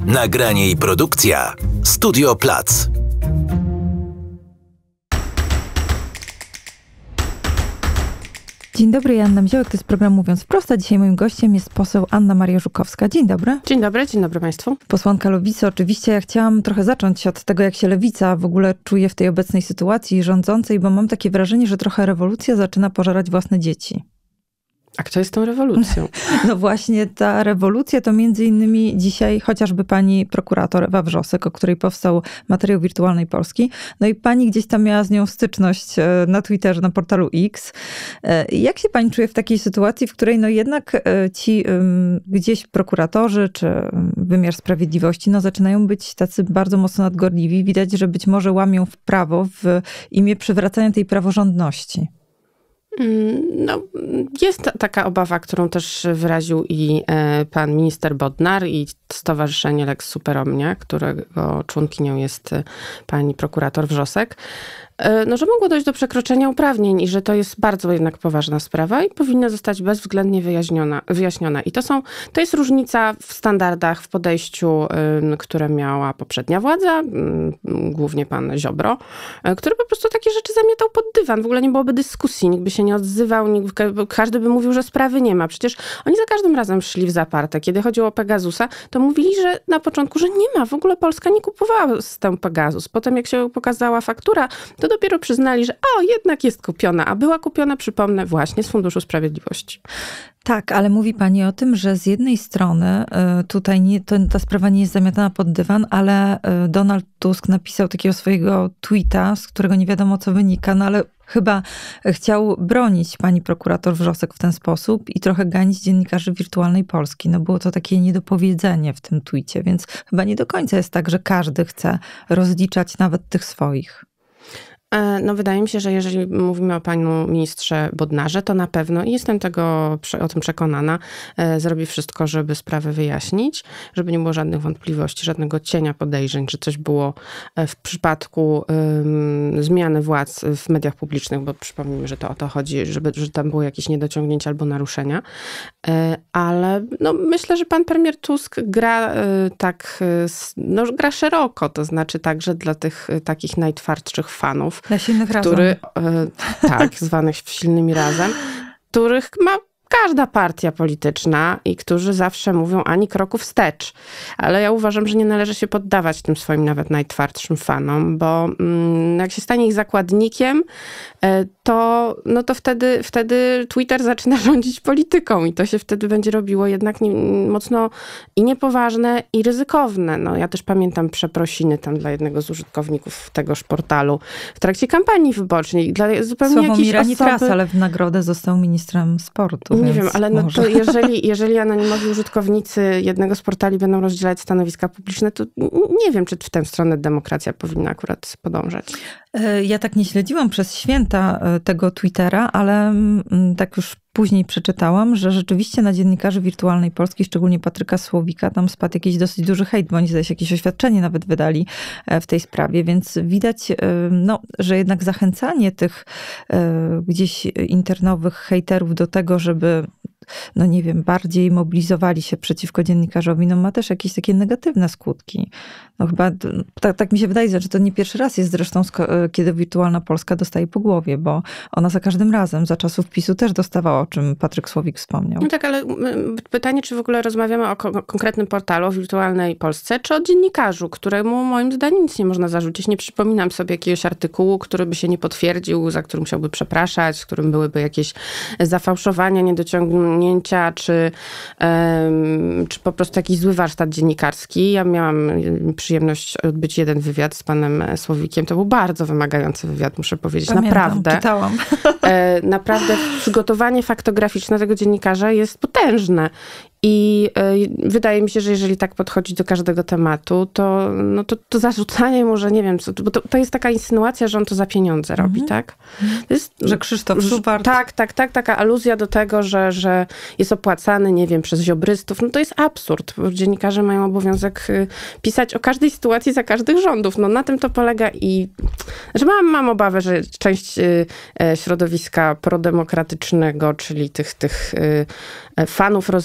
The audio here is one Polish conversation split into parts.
Nagranie i produkcja Studio Plac. Dzień dobry, Joanna Miziołek, to jest program Mówiąc Wprost, a dzisiaj moim gościem jest poseł Anna Maria Żukowska. Dzień dobry. Dzień dobry Państwu. Posłanka Lewicy. Oczywiście ja chciałam trochę zacząć od tego, jak się Lewica w ogóle czuje w tej obecnej sytuacji rządzącej, bo mam takie wrażenie, że trochę rewolucja zaczyna pożerać własne dzieci. A kto jest tą rewolucją? No właśnie, ta rewolucja to między innymi dzisiaj chociażby pani prokurator Ewa Wrzosek, o której powstał materiał Wirtualnej Polski. No i pani gdzieś tam miała z nią styczność na Twitterze, na portalu X. Jak się pani czuje w takiej sytuacji, w której no jednak ci gdzieś prokuratorzy czy wymiar sprawiedliwości no zaczynają być tacy bardzo mocno nadgorliwi. Widać, że być może łamią w prawo w imię przywracania tej praworządności. No, jest taka obawa, którą też wyraził i pan minister Bodnar i Stowarzyszenie Lex Super Omnia, którego członkinią jest pani prokurator Wrzosek, no, że mogło dojść do przekroczenia uprawnień i że to jest bardzo jednak poważna sprawa i powinna zostać bezwzględnie wyjaśniona. I to jest różnica w standardach, w podejściu, które miała poprzednia władza, głównie pan Ziobro, który po prostu takie rzeczy zamiatał pod dywan. W ogóle nie byłoby dyskusji, nikt by się nie odzywał, każdy by mówił, że sprawy nie ma. Przecież oni za każdym razem szli w zaparte. Kiedy chodziło o Pegasusa, to mówili, że na początku, że nie ma. W ogóle Polska nie kupowała systemu Pegasus. Potem jak się pokazała faktura, to dopiero przyznali, że jednak jest kupiona, a była kupiona, przypomnę, właśnie z Funduszu Sprawiedliwości. Tak, ale mówi pani o tym, że z jednej strony tutaj ta sprawa nie jest zamiatana pod dywan, ale Donald Tusk napisał takiego swojego tweeta, z którego nie wiadomo co wynika, no ale chyba chciał bronić pani prokurator Wrzosek w ten sposób i trochę ganić dziennikarzy Wirtualnej Polski. No było to takie niedopowiedzenie w tym tweetie, więc chyba nie do końca jest tak, że każdy chce rozliczać nawet tych swoich. No wydaje mi się, że jeżeli mówimy o panu ministrze Bodnarze, to na pewno, i jestem o tym przekonana, zrobi wszystko, żeby sprawę wyjaśnić, żeby nie było żadnych wątpliwości, żadnego cienia podejrzeń, że coś było w przypadku zmiany władz w mediach publicznych, bo przypomnijmy, że to o to chodzi, że tam było jakieś niedociągnięcia albo naruszenia. Ale no, myślę, że pan premier Tusk gra gra szeroko, to znaczy także dla tych takich najtwardszych fanów, dla silnych razem. Zwanych silnymi razem, których ma każda partia polityczna i którzy zawsze mówią ani kroku wstecz. Ale ja uważam, że nie należy się poddawać tym swoim nawet najtwardszym fanom, bo jak się stanie ich zakładnikiem, to wtedy Twitter zaczyna rządzić polityką i to się wtedy będzie robiło jednak mocno i niepoważne, i ryzykowne. No, ja też pamiętam przeprosiny tam dla jednego z użytkowników tegoż portalu w trakcie kampanii wyborczej. Dla zupełnie Sławomira jakiejś osoby... Nitras, ale w nagrodę został ministrem sportu. Nie wiem, ale no to jeżeli anonimowi użytkownicy jednego z portali będą rozdzielać stanowiska publiczne, to nie wiem, czy w tę stronę demokracja powinna akurat podążać. Ja tak nie śledziłam przez święta tego Twittera, ale tak już później przeczytałam, że rzeczywiście na dziennikarzy Wirtualnej Polski, szczególnie Patryka Słowika, tam spadł jakiś dosyć duży hejt, bo oni zdaje się jakieś oświadczenie nawet wydali w tej sprawie, więc widać, że jednak zachęcanie tych gdzieś internowych hejterów do tego, żeby bardziej mobilizowali się przeciwko dziennikarzowi, ma też jakieś takie negatywne skutki. No chyba, tak mi się wydaje, że to nie pierwszy raz jest zresztą, kiedy Wirtualna Polska dostaje po głowie, bo ona za każdym razem, za czasów PiS-u też dostawała, o czym Patryk Słowik wspomniał. No tak, ale pytanie, czy w ogóle rozmawiamy o konkretnym portalu, o Wirtualnej Polsce, czy o dziennikarzu, któremu moim zdaniem nic nie można zarzucić. Nie przypominam sobie jakiegoś artykułu, który by się nie potwierdził, za którym musiałby przepraszać, w którym byłyby jakieś zafałszowania, niedociągnięcia, czy po prostu jakiś zły warsztat dziennikarski. Ja miałam przyjemność odbyć jeden wywiad z panem Słowikiem. To był bardzo wymagający wywiad, muszę powiedzieć. Pamiętam, naprawdę. Czytałam. Naprawdę przygotowanie faktograficzne tego dziennikarza jest potężne. I wydaje mi się, że jeżeli tak podchodzić do każdego tematu, to zarzucanie mu, że nie wiem, bo to jest taka insynuacja, że on to za pieniądze robi, tak? To jest, że Krzysztof Szubart. Tak, taka aluzja do tego, że jest opłacany, nie wiem, przez ziobrystów. No to jest absurd, bo dziennikarze mają obowiązek pisać o każdej sytuacji za każdych rządów. No na tym to polega i że mam obawę, że część środowiska prodemokratycznego, czyli tych fanów rozliczeń,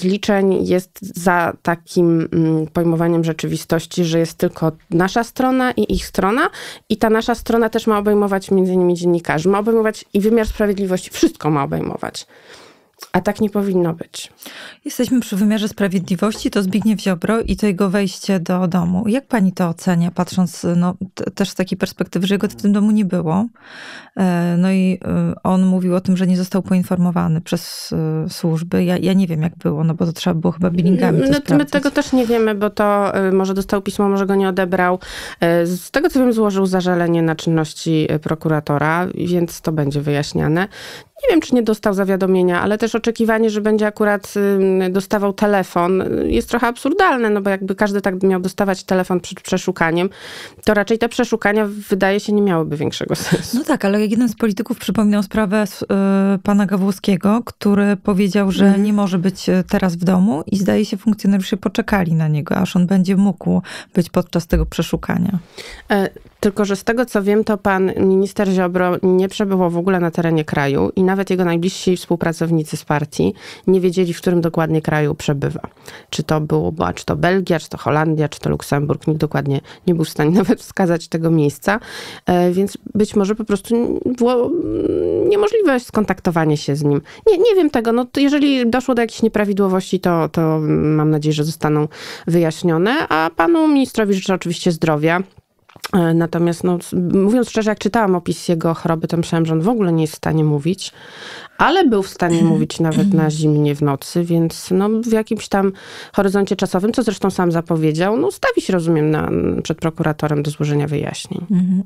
zdecydowanie jest za takim pojmowaniem rzeczywistości, że jest tylko nasza strona i ich strona i ta nasza strona też ma obejmować między innymi dziennikarzy, ma obejmować i wymiar sprawiedliwości, wszystko ma obejmować. A tak nie powinno być. Jesteśmy przy wymiarze sprawiedliwości, to Zbigniew Ziobro i to jego wejście do domu. Jak pani to ocenia, patrząc też z takiej perspektywy, że jego w tym domu nie było? No i on mówił o tym, że nie został poinformowany przez służby. Ja nie wiem, jak było, no bo to trzeba było chyba billingami My tego też nie wiemy, bo to może dostał pismo, może go nie odebrał. Z tego, co wiem, złożył zażalenie na czynności prokuratora, więc to będzie wyjaśniane. Nie wiem, czy nie dostał zawiadomienia, ale też oczekiwanie, że będzie akurat dostawał telefon jest trochę absurdalne, no bo jakby każdy tak miał dostawać telefon przed przeszukaniem, to raczej te przeszukania, wydaje się, nie miałyby większego sensu. No tak, ale jak jeden z polityków przypominał sprawę pana Gawłowskiego, który powiedział, że nie może być teraz w domu i zdaje się funkcjonariusze poczekali na niego, aż on będzie mógł być podczas tego przeszukania. Tylko że z tego, co wiem, to pan minister Ziobro nie przebywał w ogóle na terenie kraju i nawet jego najbliżsi współpracownicy z partii nie wiedzieli, w którym dokładnie kraju przebywa. Czy to Belgia, czy to Holandia, czy to Luksemburg. Nikt dokładnie nie był w stanie nawet wskazać tego miejsca, więc być może po prostu było niemożliwe skontaktowanie się z nim. Nie wiem tego. No, to jeżeli doszło do jakichś nieprawidłowości, to mam nadzieję, że zostaną wyjaśnione, a panu ministrowi życzę oczywiście zdrowia. Natomiast mówiąc szczerze, jak czytałam opis jego choroby, to myślałam, że on w ogóle nie jest w stanie mówić, ale był w stanie mówić nawet na zimnie w nocy, więc w jakimś tam horyzoncie czasowym, co zresztą sam zapowiedział, stawi się, rozumiem, przed prokuratorem do złożenia wyjaśnień.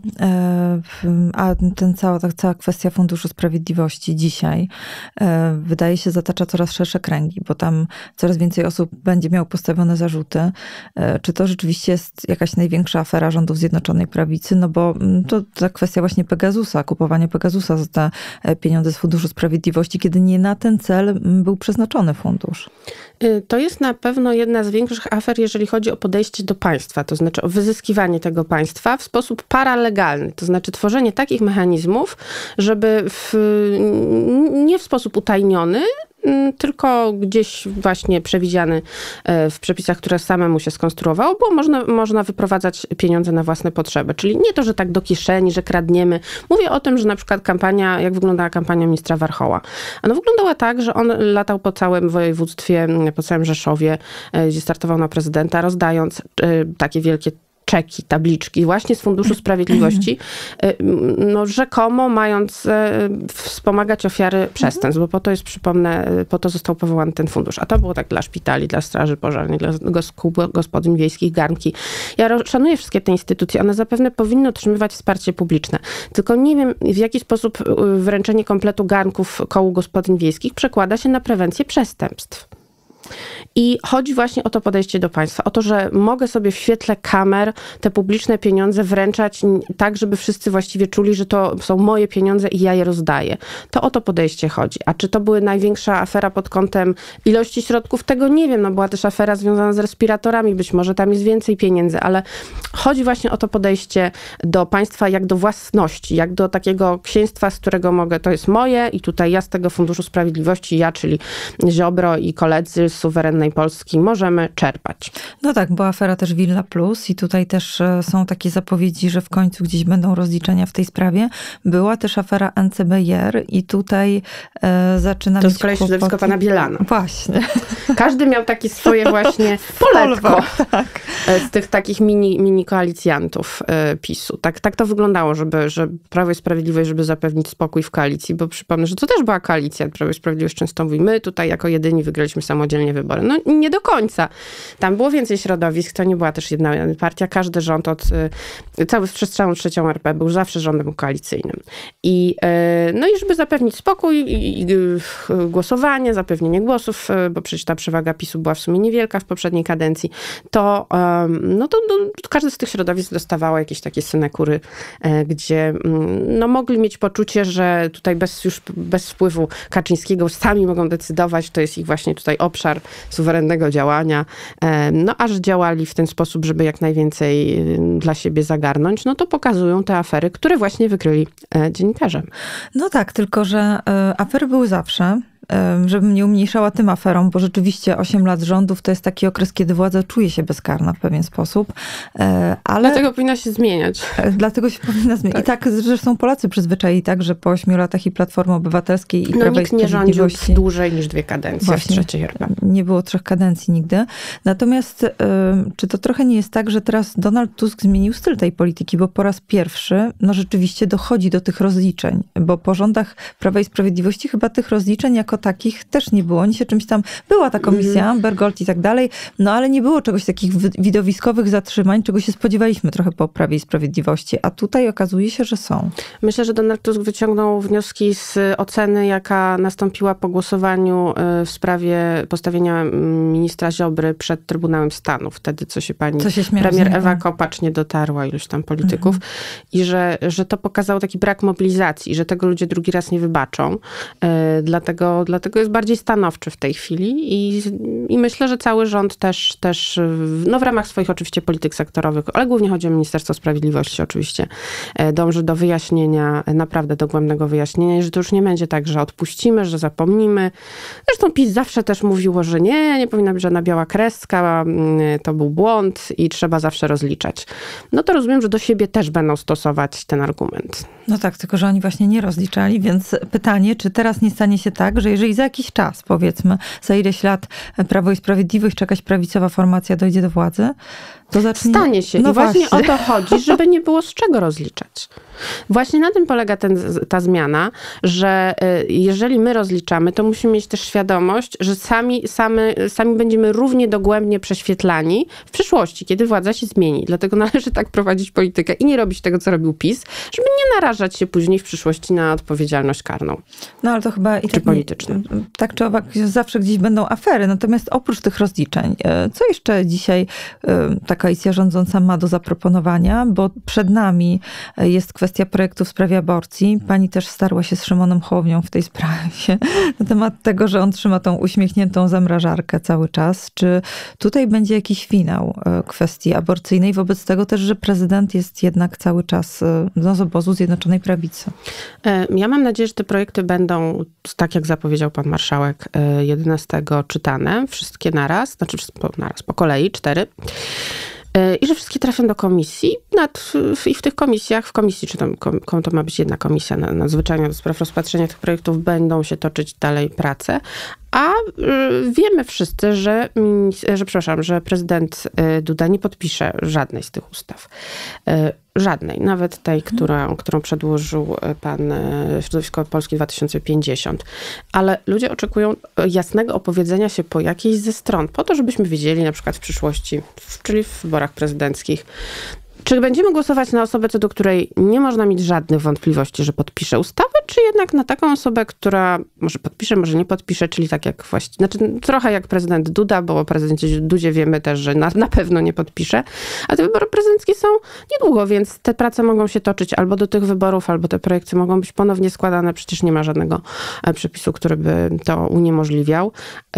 A cała kwestia Funduszu Sprawiedliwości dzisiaj wydaje się zatacza coraz szersze kręgi, bo tam coraz więcej osób będzie miało postawione zarzuty. Czy to rzeczywiście jest jakaś największa afera rządów Zjednoczonej Prawicy? No bo to ta kwestia właśnie Pegasusa, kupowanie Pegasusa za te pieniądze z Funduszu Sprawiedliwości, kiedy nie na ten cel był przeznaczony fundusz. To jest na pewno jedna z większych afer, jeżeli chodzi o podejście do państwa, to znaczy o wyzyskiwanie tego państwa w sposób paralegalny, to znaczy tworzenie takich mechanizmów, żeby nie w sposób utajniony, tylko gdzieś właśnie przewidziany w przepisach, które samemu się skonstruowało, bo można wyprowadzać pieniądze na własne potrzeby. Czyli nie to, że tak do kieszeni, że kradniemy. Mówię o tym, że na przykład jak wyglądała kampania ministra Warchoła. Ona wyglądała tak, że on latał po całym województwie, po całym Rzeszowie, gdzie startował na prezydenta, rozdając takie wielkie czeki, tabliczki właśnie z Funduszu Sprawiedliwości, rzekomo mając wspomagać ofiary przestępstw, bo po to jest, przypomnę, po to został powołany ten fundusz. A to było tak dla szpitali, dla straży pożarnej, dla gospodyń wiejskich, garnki. Ja szanuję wszystkie te instytucje. One zapewne powinny otrzymywać wsparcie publiczne. Tylko nie wiem, w jaki sposób wręczenie kompletu garnków kołu gospodyń wiejskich przekłada się na prewencję przestępstw. I chodzi właśnie o to podejście do państwa. O to, że mogę sobie w świetle kamer te publiczne pieniądze wręczać tak, żeby wszyscy właściwie czuli, że to są moje pieniądze i ja je rozdaję. To o to podejście chodzi. A czy to była największa afera pod kątem ilości środków? Tego nie wiem. Była też afera związana z respiratorami. Być może tam jest więcej pieniędzy, ale chodzi właśnie o to podejście do państwa jak do własności, jak do takiego księstwa, z którego mogę, to jest moje i tutaj ja z tego Funduszu Sprawiedliwości, ja, czyli Ziobro i koledzy z suwerennej Polski możemy czerpać. No tak, była afera też Villa Plus i tutaj też są takie zapowiedzi, że w końcu gdzieś będą rozliczenia w tej sprawie. Była też afera NCBR i tutaj zaczyna to z kolei środowisko pana Bielana. Właśnie. Każdy miał takie swoje właśnie poletko z tych takich mini koalicjantów PiS-u. Tak to wyglądało, że Prawo i Sprawiedliwość, żeby zapewnić spokój w koalicji, bo przypomnę, że to też była koalicja. Prawo i Sprawiedliwość często mówi, my tutaj jako jedyni wygraliśmy samodzielnie wybory. Nie do końca. Tam było więcej środowisk, to nie była też jedna partia. Każdy rząd przez całą trzecią RP był zawsze rządem koalicyjnym. I żeby zapewnić spokój i głosowanie, zapewnienie głosów, bo przecież ta przewaga PiS-u była w sumie niewielka w poprzedniej kadencji, to każdy z tych środowisk dostawało jakieś takie synekury, gdzie mogli mieć poczucie, że tutaj bez wpływu Kaczyńskiego sami mogą decydować, to jest ich właśnie tutaj obszar suwerennego działania, aż działali w ten sposób, żeby jak najwięcej dla siebie zagarnąć, to pokazują te afery, które właśnie wykryli dziennikarze. No tak, tylko że afery były zawsze. żebym nie umniejszała tym aferom, bo rzeczywiście 8 lat rządów to jest taki okres, kiedy władza czuje się bezkarna w pewien sposób. Ale dlatego powinna się zmieniać. Dlatego się powinna zmieniać. I tak zresztą Polacy przyzwyczaili, tak, że po 8 latach i Platformy Obywatelskiej i Prawa i Sprawiedliwości... nikt nie rządził dłużej niż 2 kadencje. Właśnie, w trzeciej chyba. Nie było 3 kadencji nigdy. Natomiast czy to trochę nie jest tak, że teraz Donald Tusk zmienił styl tej polityki, bo po raz pierwszy rzeczywiście dochodzi do tych rozliczeń, bo po rządach Prawa i Sprawiedliwości chyba tych rozliczeń jako takich też nie było. Oni się czymś tam... Była ta komisja, Bergold i tak dalej, ale nie było czegoś takich widowiskowych zatrzymań, czego się spodziewaliśmy trochę po Prawie i Sprawiedliwości, a tutaj okazuje się, że są. Myślę, że Donald Tusk wyciągnął wnioski z oceny, jaka nastąpiła po głosowaniu w sprawie postawienia ministra Ziobry przed Trybunałem Stanu. Wtedy, co się premier Ewa Kopacz nie dotarła, iluś tam polityków. I że to pokazało taki brak mobilizacji, że tego ludzie drugi raz nie wybaczą. Dlatego jest bardziej stanowczy w tej chwili i myślę, że cały rząd też w ramach swoich oczywiście polityk sektorowych, ale głównie chodzi o Ministerstwo Sprawiedliwości oczywiście, dąży do wyjaśnienia, naprawdę dogłębnego wyjaśnienia i że to już nie będzie tak, że odpuścimy, że zapomnimy. Zresztą PiS zawsze też mówiło, że nie powinna być żadna biała kreska, to był błąd i trzeba zawsze rozliczać. No to rozumiem, że do siebie też będą stosować ten argument. No tak, tylko że oni właśnie nie rozliczali, więc pytanie, czy teraz nie stanie się tak, że jeżeli za jakiś czas, powiedzmy, za ileś lat Prawo i Sprawiedliwość czy jakaś prawicowa formacja dojdzie do władzy, to zacznie... Stanie się. I właśnie o to chodzi, żeby nie było z czego rozliczać. Właśnie na tym polega ta zmiana, że jeżeli my rozliczamy, to musimy mieć też świadomość, że sami będziemy równie dogłębnie prześwietlani w przyszłości, kiedy władza się zmieni. Dlatego należy tak prowadzić politykę i nie robić tego, co robił PiS, żeby nie narażać się później w przyszłości na odpowiedzialność karną. No ale to chyba i czy polityczną. Tak czy owak zawsze gdzieś będą afery. Natomiast oprócz tych rozliczeń, co jeszcze dzisiaj ta koalicja rządząca ma do zaproponowania? Bo przed nami jest kwestia projektu w sprawie aborcji. Pani też starła się z Szymonem Hołownią w tej sprawie na temat tego, że on trzyma tą uśmiechniętą zamrażarkę cały czas. Czy tutaj będzie jakiś finał kwestii aborcyjnej? Wobec tego też, że prezydent jest jednak cały czas z obozu Zjednoczonej Prawicy. Ja mam nadzieję, że te projekty będą, tak jak zapowiedział pan marszałek, 11 czytane. Wszystkie naraz, znaczy po kolei, 4. I że wszystkie trafią do komisji i w tych komisjach, w komisji, czy tam to ma być jedna komisja nadzwyczajna do spraw rozpatrzenia tych projektów, będą się toczyć dalej prace. A wiemy wszyscy, że prezydent Duda nie podpisze żadnej z tych ustaw. Żadnej. Nawet tej, którą przedłożył pan Środowisko Polski 2050. Ale ludzie oczekują jasnego opowiedzenia się po jakiejś ze stron, po to, żebyśmy wiedzieli na przykład w przyszłości, czyli w wyborach prezydenckich, czy będziemy głosować na osobę, co do której nie można mieć żadnych wątpliwości, że podpisze ustawę, czy jednak na taką osobę, która może podpisze, może nie podpisze, czyli tak jak trochę jak prezydent Duda, bo o prezydencie Dudzie wiemy też, że na pewno nie podpisze, a te wybory prezydenckie są niedługo, więc te prace mogą się toczyć albo do tych wyborów, albo te projekty mogą być ponownie składane. Przecież nie ma żadnego przepisu, który by to uniemożliwiał.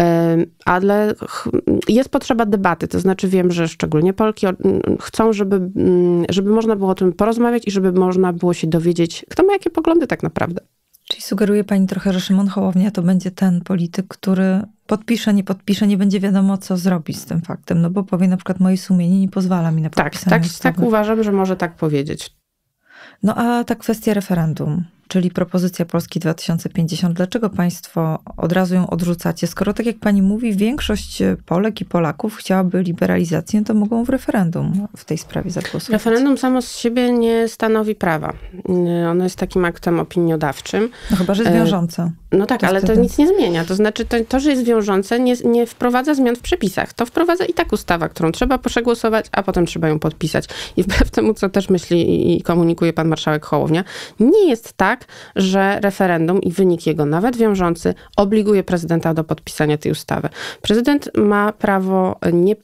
Ale jest potrzeba debaty, to znaczy wiem, że szczególnie Polki chcą, żeby można było o tym porozmawiać i żeby można było się dowiedzieć, kto ma jakie poglądy tak naprawdę. Czyli sugeruje pani trochę, że Szymon Hołownia to będzie ten polityk, który podpisze, nie podpisze, nie będzie wiadomo, co zrobić z tym faktem, no bo powie na przykład, moje sumienie nie pozwala mi na podpisanie ustawy. Tak uważam, że może tak powiedzieć. No a ta kwestia referendum, czyli propozycja Polski 2050. Dlaczego państwo od razu ją odrzucacie? Skoro, tak jak pani mówi, większość Polek i Polaków chciałaby liberalizacji, to mogą w referendum w tej sprawie zagłosować. Referendum samo z siebie nie stanowi prawa. Ono jest takim aktem opiniodawczym. No chyba, że jest wiążące. No tak, ale to nic nie zmienia. To znaczy to że jest wiążące, nie wprowadza zmian w przepisach. To wprowadza i tak ustawa, którą trzeba przegłosować, a potem trzeba ją podpisać. I wbrew temu, co też myśli i komunikuje pan marszałek Hołownia, nie jest tak, że referendum i wynik jego, nawet wiążący, obliguje prezydenta do podpisania tej ustawy. Prezydent ma prawo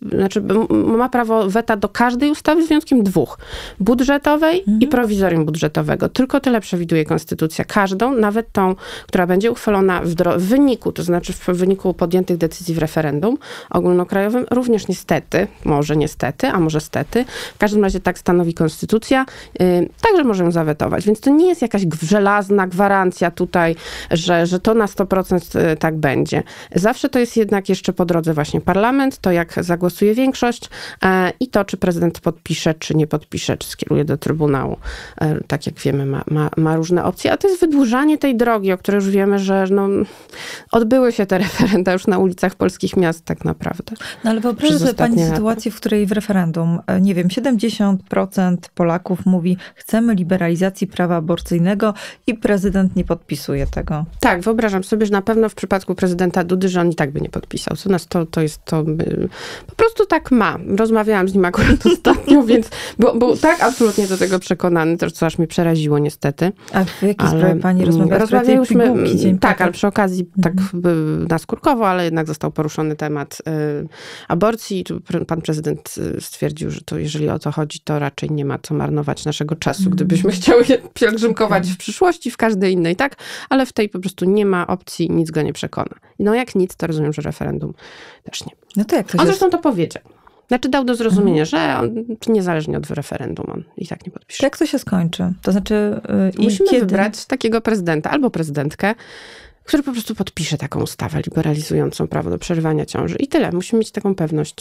ma prawo weta do każdej ustawy z wyjątkiem 2. Budżetowej i prowizorium budżetowego. Tylko tyle przewiduje konstytucja. Każdą, nawet tą, która będzie uchwalona w wyniku, to znaczy w wyniku podjętych decyzji w referendum ogólnokrajowym, również niestety, może niestety, a może stety, w każdym razie tak stanowi konstytucja, także może ją zawetować. Więc to nie jest jakaś żelazna gwarancja tutaj, że to na 100% tak będzie. Zawsze to jest jednak jeszcze po drodze właśnie parlament, to jak zagłosuje większość i to, czy prezydent podpisze, czy nie podpisze, czy skieruje do Trybunału. Tak jak wiemy, ma różne opcje, a to jest wydłużanie tej drogi, o której już wiemy, że odbyły się te referenda już na ulicach polskich miast tak naprawdę. No ale wyobraź sobie pani sytuację, w której w referendum, nie wiem, 70% Polaków mówi, chcemy liberalizacji prawa aborcyjnego i prezydent nie podpisuje tego. Tak, wyobrażam sobie, że na pewno w przypadku prezydenta Dudy, że on i tak by nie podpisał. To jest to po prostu tak ma. Rozmawiałam z nim akurat ostatnio, więc był tak absolutnie do tego przekonany, to co aż mnie przeraziło niestety. A w jakiej sprawie pani rozmawiałyśmy? Tak, ale przy okazji tak naskórkowo, ale jednak został poruszony temat aborcji. Pan prezydent stwierdził, że to jeżeli o to chodzi, to raczej nie ma co marnować naszego czasu, gdybyśmy chciały pielgrzymkować w przyszłości, w każdej innej, tak? Ale w tej po prostu nie ma opcji, nic go nie przekona. No jak nic, to rozumiem, że referendum też nie. No to jak to on zresztą to powiedział. Znaczy dał do zrozumienia, że on niezależnie od referendum, on i tak nie podpisze. Jak to się skończy? To znaczy musimy wybrać takiego prezydenta albo prezydentkę, który po prostu podpisze taką ustawę liberalizującą prawo do przerywania ciąży. I tyle. Musimy mieć taką pewność.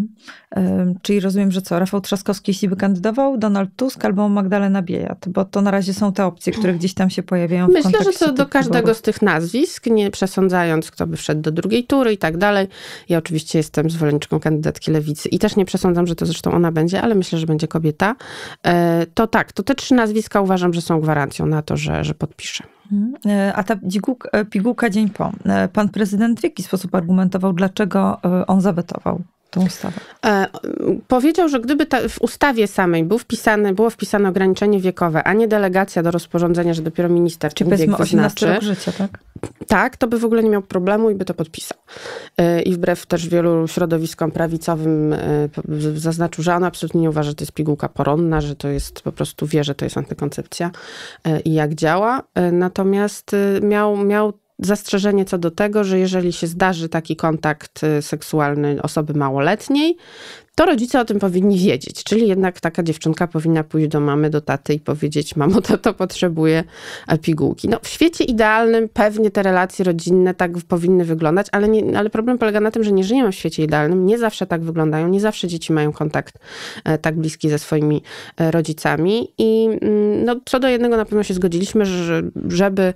Czyli rozumiem, że co? Rafał Trzaskowski, jeśli by kandydował, Donald Tusk albo Magdalena Biejat, bo to na razie są te opcje, które gdzieś tam się pojawiają. Myślę, że co do każdego z tych nazwisk, nie przesądzając, kto by wszedł do drugiej tury i tak dalej. Ja oczywiście jestem zwolenniczką kandydatki Lewicy i też nie przesądzam, że to zresztą ona będzie, ale myślę, że będzie kobieta. To tak, to te 3 nazwiska uważam, że są gwarancją na to, że podpisze. A ta pigułka dzień po. Pan prezydent w jaki sposób argumentował, dlaczego on zawetował tą ustawę? Powiedział, że gdyby w ustawie samej było wpisane ograniczenie wiekowe, a nie delegacja do rozporządzenia, że dopiero minister ten wiek wyznaczy. 18 rok życia, tak? Tak, to by w ogóle nie miał problemu i by to podpisał. I wbrew też wielu środowiskom prawicowym zaznaczył, że on absolutnie nie uważa, że to jest pigułka poronna, że to jest po prostu wie, że to jest antykoncepcja i jak działa. Natomiast miał zastrzeżenie co do tego, że jeżeli się zdarzy taki kontakt seksualny osoby małoletniej, to rodzice o tym powinni wiedzieć. Czyli jednak taka dziewczynka powinna pójść do mamy, do taty i powiedzieć, mamo, tato potrzebuje pigułki. No, w świecie idealnym pewnie te relacje rodzinne tak powinny wyglądać, ale problem polega na tym, że nie żyjemy w świecie idealnym, nie zawsze tak wyglądają, nie zawsze dzieci mają kontakt tak bliski ze swoimi rodzicami i co do jednego na pewno się zgodziliśmy, że żeby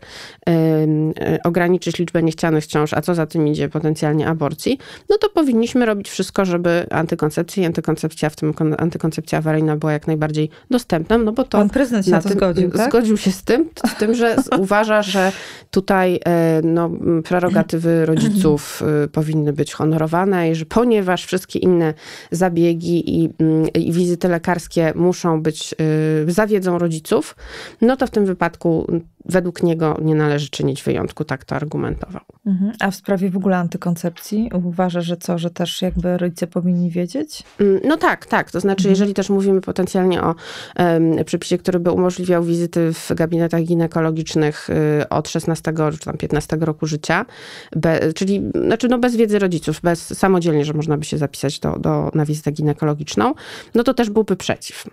ograniczyć liczbę niechcianych ciąż, a co za tym idzie potencjalnie aborcji, no to powinniśmy robić wszystko, żeby antykoncepcja i antykoncepcja, w tym antykoncepcja awaryjna była jak najbardziej dostępna, no bo to... Pan prezydent się na to zgodził, tak? Zgodził się z tym, że uważa, że tutaj prerogatywy rodziców powinny być honorowane i że ponieważ wszystkie inne zabiegi i wizyty lekarskie muszą być za wiedzą rodziców, no to w tym wypadku według niego nie należy czynić wyjątku, tak to argumentował. A w sprawie w ogóle antykoncepcji uważa, że że też jakby rodzice powinni wiedzieć? No tak. To znaczy, jeżeli też mówimy potencjalnie o przepisie, który by umożliwiał wizyty w gabinetach ginekologicznych od 16 czy tam 15 roku życia, czyli bez wiedzy rodziców, samodzielnie, że można by się zapisać na wizytę ginekologiczną, no to też byłby przeciw.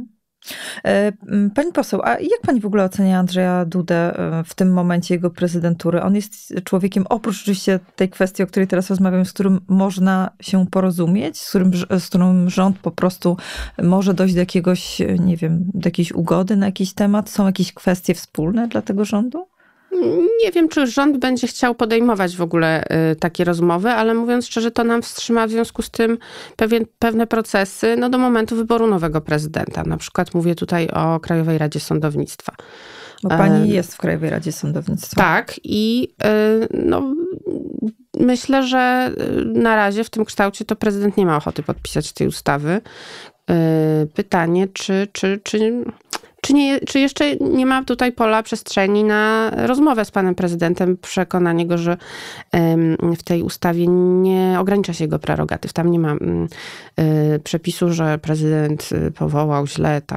Pani poseł, a jak pani w ogóle ocenia Andrzeja Dudę w tym momencie jego prezydentury? On jest człowiekiem, oprócz oczywiście tej kwestii, o której teraz rozmawiamy, z którym można się porozumieć, z którym rząd po prostu może dojść do jakiegoś, nie wiem, do jakiejś ugody na jakiś temat? Są jakieś kwestie wspólne dla tego rządu? Nie wiem, czy rząd będzie chciał podejmować w ogóle takie rozmowy, ale mówiąc szczerze, to nam wstrzyma w związku z tym pewne procesy do momentu wyboru nowego prezydenta. Na przykład mówię tutaj o Krajowej Radzie Sądownictwa. Bo pani jest w Krajowej Radzie Sądownictwa. Tak i myślę, że na razie w tym kształcie to prezydent nie ma ochoty podpisać tej ustawy. Pytanie, czy jeszcze nie ma tutaj pola przestrzeni na rozmowę z panem prezydentem, przekonanie go, że w tej ustawie nie ogranicza się jego prerogatyw. Tam nie ma przepisu, że prezydent powołał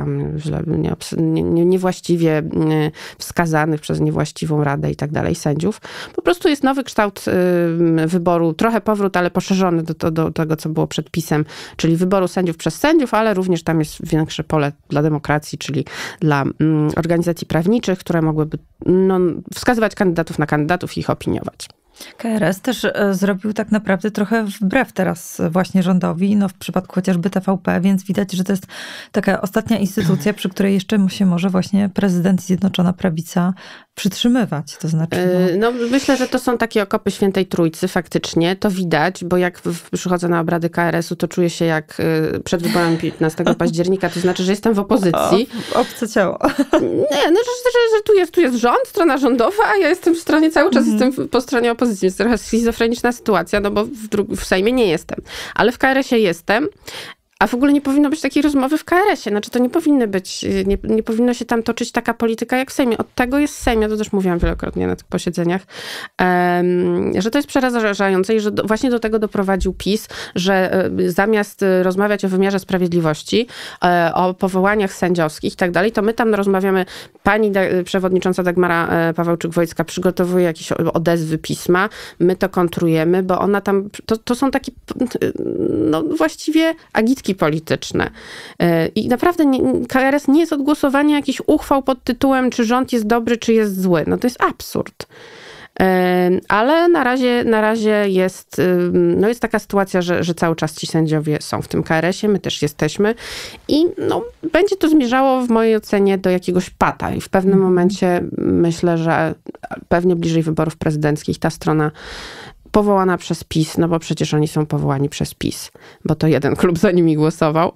niewłaściwie wskazanych przez niewłaściwą radę i tak dalej sędziów. Po prostu jest nowy kształt wyboru, trochę powrót, ale poszerzony do tego, co było przed PiS-em, czyli wyboru sędziów przez sędziów, ale również tam jest większe pole dla demokracji, czyli dla organizacji prawniczych, które mogłyby wskazywać kandydatów na kandydatów i ich opiniować. KRS też zrobił tak naprawdę trochę wbrew teraz właśnie rządowi, no w przypadku chociażby TVP, więc widać, że to jest taka ostatnia instytucja, przy której jeszcze się może właśnie prezydent i Zjednoczona Prawica przytrzymywać. To znaczy, no myślę, że to są takie okopy Świętej Trójcy faktycznie, to widać, bo jak przychodzę na obrady KRS-u, to czuję się jak przed wyborami 15 października, to znaczy, że jestem w opozycji. Obce ciało. Nie, no, że tu jest rząd, strona rządowa, a ja jestem w stronie, cały czas jestem po stronie opozycji. Jest trochę schizofreniczna sytuacja, no bo w Sejmie nie jestem, ale w KRS-ie jestem. A w ogóle nie powinno być takiej rozmowy w KRS-ie. Znaczy to nie powinny być, nie powinno się tam toczyć taka polityka jak w Sejmie. Od tego jest Sejm. Ja to też mówiłam wielokrotnie na tych posiedzeniach, że to jest przerażające i że właśnie do tego doprowadził PiS, że zamiast rozmawiać o wymiarze sprawiedliwości, o powołaniach sędziowskich i tak dalej, to my tam rozmawiamy, pani przewodnicząca Dagmara Pawełczyk-Wojcka przygotowuje jakieś odezwy pisma, my to kontrujemy, bo ona tam, to są takie, no właściwie agitki polityczne. I naprawdę KRS nie jest od głosowania jakichś uchwał pod tytułem, czy rząd jest dobry, czy jest zły. No to jest absurd. Ale na razie jest, no jest taka sytuacja, że cały czas ci sędziowie są w tym KRS-ie, my też jesteśmy i no, będzie to zmierzało w mojej ocenie do jakiegoś pata i w pewnym momencie myślę, że pewnie bliżej wyborów prezydenckich ta strona powołana przez PiS, no bo przecież oni są powołani przez PiS, bo to jeden klub za nimi głosował,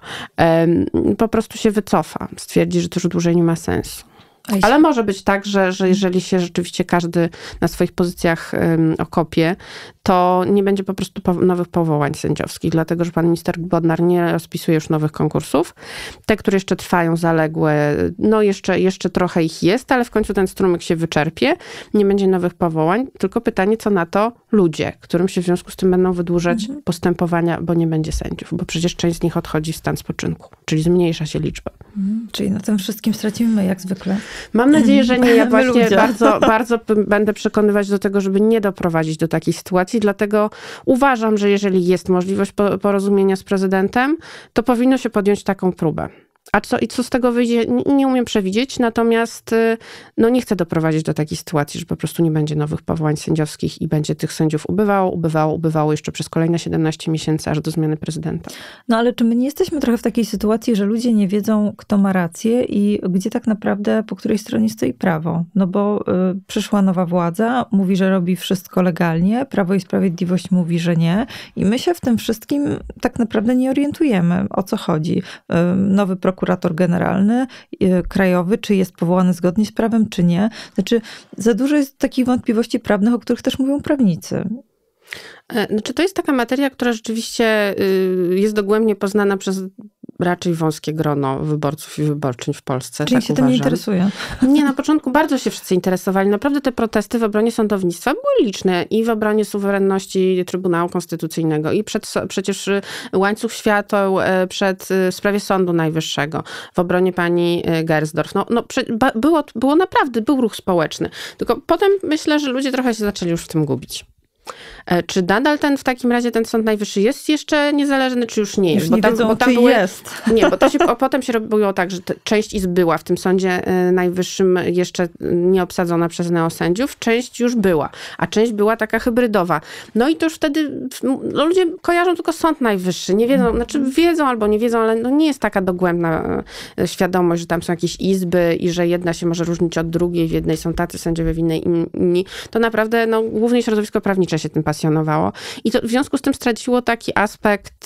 po prostu się wycofa. Stwierdzi, że to już dłużej nie ma sensu. Ale może być tak, że jeżeli się rzeczywiście każdy na swoich pozycjach okopie, to nie będzie po prostu nowych powołań sędziowskich, dlatego że pan minister Bodnar nie rozpisuje już nowych konkursów. Te, które jeszcze trwają, zaległe, no jeszcze trochę ich jest, ale w końcu ten strumyk się wyczerpie, nie będzie nowych powołań, tylko pytanie, co na to ludzie, którym się w związku z tym będą wydłużać postępowania, bo nie będzie sędziów, bo przecież część z nich odchodzi w stan spoczynku, czyli zmniejsza się liczba. Czyli na tym wszystkim stracimy my, jak zwykle. Mam nadzieję, że nie. Ja właśnie bardzo będę przekonywać do tego, żeby nie doprowadzić do takiej sytuacji. Dlatego uważam, że jeżeli jest możliwość porozumienia z prezydentem, to powinno się podjąć taką próbę. A co z tego wyjdzie, nie umiem przewidzieć, natomiast no nie chcę doprowadzić do takiej sytuacji, że po prostu nie będzie nowych powołań sędziowskich i będzie tych sędziów ubywało jeszcze przez kolejne 17 miesięcy, aż do zmiany prezydenta. No ale czy my nie jesteśmy trochę w takiej sytuacji, że ludzie nie wiedzą, kto ma rację i gdzie tak naprawdę po której stronie stoi prawo? No bo przyszła nowa władza, mówi, że robi wszystko legalnie, Prawo i Sprawiedliwość mówi, że nie i my się w tym wszystkim tak naprawdę nie orientujemy, o co chodzi. Nowy prokurator generalny, krajowy, czy jest powołany zgodnie z prawem, czy nie. Znaczy, za dużo jest takich wątpliwości prawnych, o których też mówią prawnicy. Znaczy, to jest taka materia, która rzeczywiście jest dogłębnie poznana przez raczej wąskie grono wyborców i wyborczyń w Polsce. Czyli tak się to nie interesuje? Nie, na początku bardzo się wszyscy interesowali. Naprawdę te protesty w obronie sądownictwa były liczne i w obronie suwerenności Trybunału Konstytucyjnego i przecież łańcuch świateł w sprawie Sądu Najwyższego, w obronie pani Gersdorf. Było naprawdę, był ruch społeczny. Tylko potem myślę, że ludzie trochę się zaczęli już w tym gubić. Czy nadal w takim razie ten Sąd Najwyższy jest jeszcze niezależny, czy już nie jest? Już nie wiedzą, czy jest. Nie, bo potem się robiło tak, że część izb była w tym Sądzie Najwyższym jeszcze nie obsadzona przez neosędziów, część już była, a część była taka hybrydowa. No i to już wtedy ludzie kojarzą tylko Sąd Najwyższy. Nie wiedzą, znaczy wiedzą albo nie wiedzą, ale nie jest taka dogłębna świadomość, że tam są jakieś izby i że jedna się może różnić od drugiej, w jednej są tacy sędziowie, w innej inni. To naprawdę głównie środowisko prawnicze się tym pasjonowało. I to w związku z tym straciło taki aspekt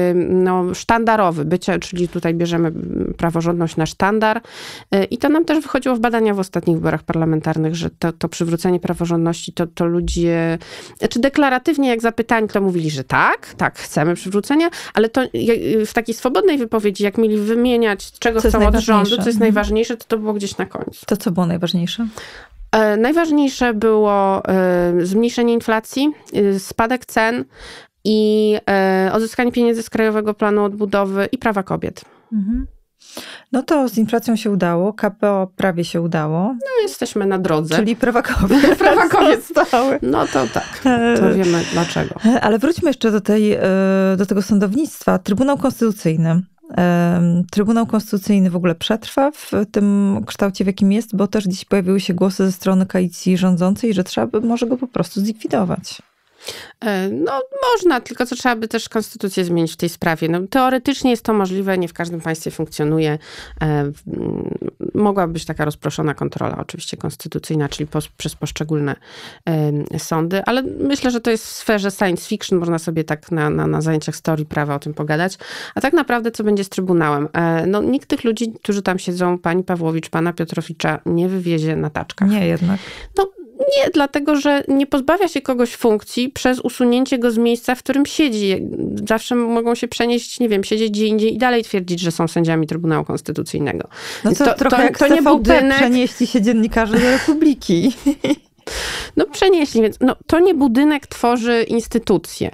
sztandarowy bycia, czyli tutaj bierzemy praworządność na sztandar. I to nam też wychodziło w badaniach w ostatnich wyborach parlamentarnych, że to przywrócenie praworządności to ludzie, znaczy deklaratywnie jak zapytani, to mówili, że tak, chcemy przywrócenia, ale to w takiej swobodnej wypowiedzi, jak mieli wymieniać, czego chcą od rządu, co jest najważniejsze, to było gdzieś na końcu. To co było najważniejsze? Najważniejsze było zmniejszenie inflacji, spadek cen i odzyskanie pieniędzy z Krajowego Planu Odbudowy i prawa kobiet. Mhm. No to z inflacją się udało, KPO prawie się udało. No jesteśmy na drodze. Czyli prawa kobiet. Prawa kobiet stały. No to tak, to wiemy dlaczego. Ale wróćmy jeszcze do tego sądownictwa. Trybunał Konstytucyjny. Trybunał Konstytucyjny w ogóle przetrwa w tym kształcie, w jakim jest, bo też dziś pojawiły się głosy ze strony koalicji rządzącej, że trzeba by może go po prostu zlikwidować. No można, tylko co trzeba by też konstytucję zmienić w tej sprawie. No, teoretycznie jest to możliwe, nie w każdym państwie funkcjonuje. Mogłaby być taka rozproszona kontrola oczywiście konstytucyjna, czyli przez poszczególne sądy, ale myślę, że to jest w sferze science fiction, można sobie tak na zajęciach z teorii prawa o tym pogadać. A tak naprawdę co będzie z Trybunałem? No nikt tych ludzi, którzy tam siedzą, pani Pawłowicz, pana Piotrowicza, nie wywiezie na taczkach. Nie jednak. No, nie, dlatego, że nie pozbawia się kogoś funkcji przez usunięcie go z miejsca, w którym siedzi. Zawsze mogą się przenieść, nie wiem, siedzieć gdzie indziej i dalej twierdzić, że są sędziami Trybunału Konstytucyjnego. No to trochę jak to nie budynek. Przenieśli się dziennikarze do Republiki. No przenieśli, więc no, to nie budynek tworzy instytucję.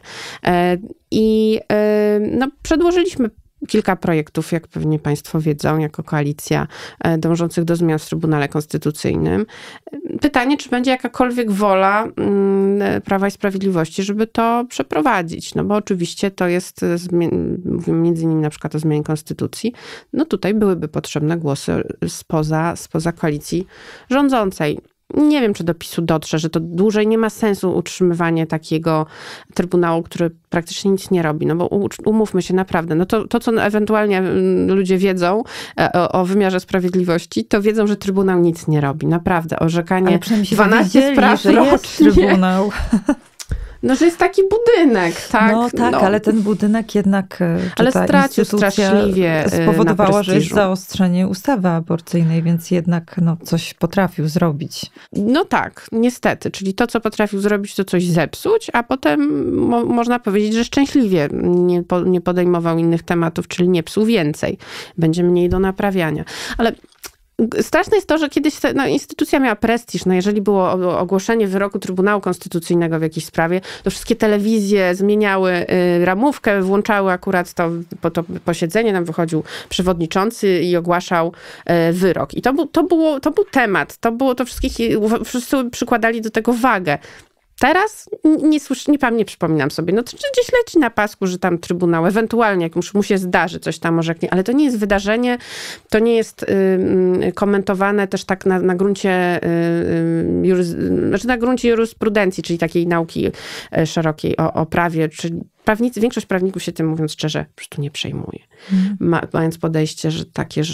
I przedłożyliśmy kilka projektów, jak pewnie państwo wiedzą, jako koalicja dążących do zmian w Trybunale Konstytucyjnym. Pytanie, czy będzie jakakolwiek wola Prawa i Sprawiedliwości, żeby to przeprowadzić. No bo oczywiście to jest, mówimy między innymi na przykład o zmianie konstytucji, no tutaj byłyby potrzebne głosy spoza koalicji rządzącej. Nie wiem, czy do PiS-u dotrze, że to dłużej nie ma sensu utrzymywanie takiego trybunału, który praktycznie nic nie robi. No bo umówmy się naprawdę, no to co ewentualnie ludzie wiedzą o wymiarze sprawiedliwości, to wiedzą, że trybunał nic nie robi. Naprawdę, orzekanie 12 spraw że jest trybunał. No, że jest taki budynek, tak? No tak, ale ten budynek jednak, ale stracił straszliwie spowodowała, że jest zaostrzenie ustawy aborcyjnej, więc jednak coś potrafił zrobić. No tak, niestety. Czyli to, co potrafił zrobić, to coś zepsuć, a potem można powiedzieć, że szczęśliwie nie podejmował innych tematów, czyli nie psuł więcej. Będzie mniej do naprawiania. Ale straszne jest to, że kiedyś instytucja miała prestiż. No jeżeli było ogłoszenie wyroku Trybunału Konstytucyjnego w jakiejś sprawie, to wszystkie telewizje zmieniały ramówkę, włączały akurat to posiedzenie, tam wychodził przewodniczący i ogłaszał wyrok. I to był temat. Wszyscy przykładali do tego wagę. Teraz nie przypominam sobie, to gdzieś leci na pasku, że tam Trybunał ewentualnie, jak mu się zdarzy, coś tam orzeknie, ale to nie jest wydarzenie, to nie jest komentowane też tak na gruncie na gruncie jurysprudencji, czyli takiej nauki szerokiej o prawie, czyli większość prawników się tym, mówiąc szczerze, po prostu nie przejmuje. Mając podejście, że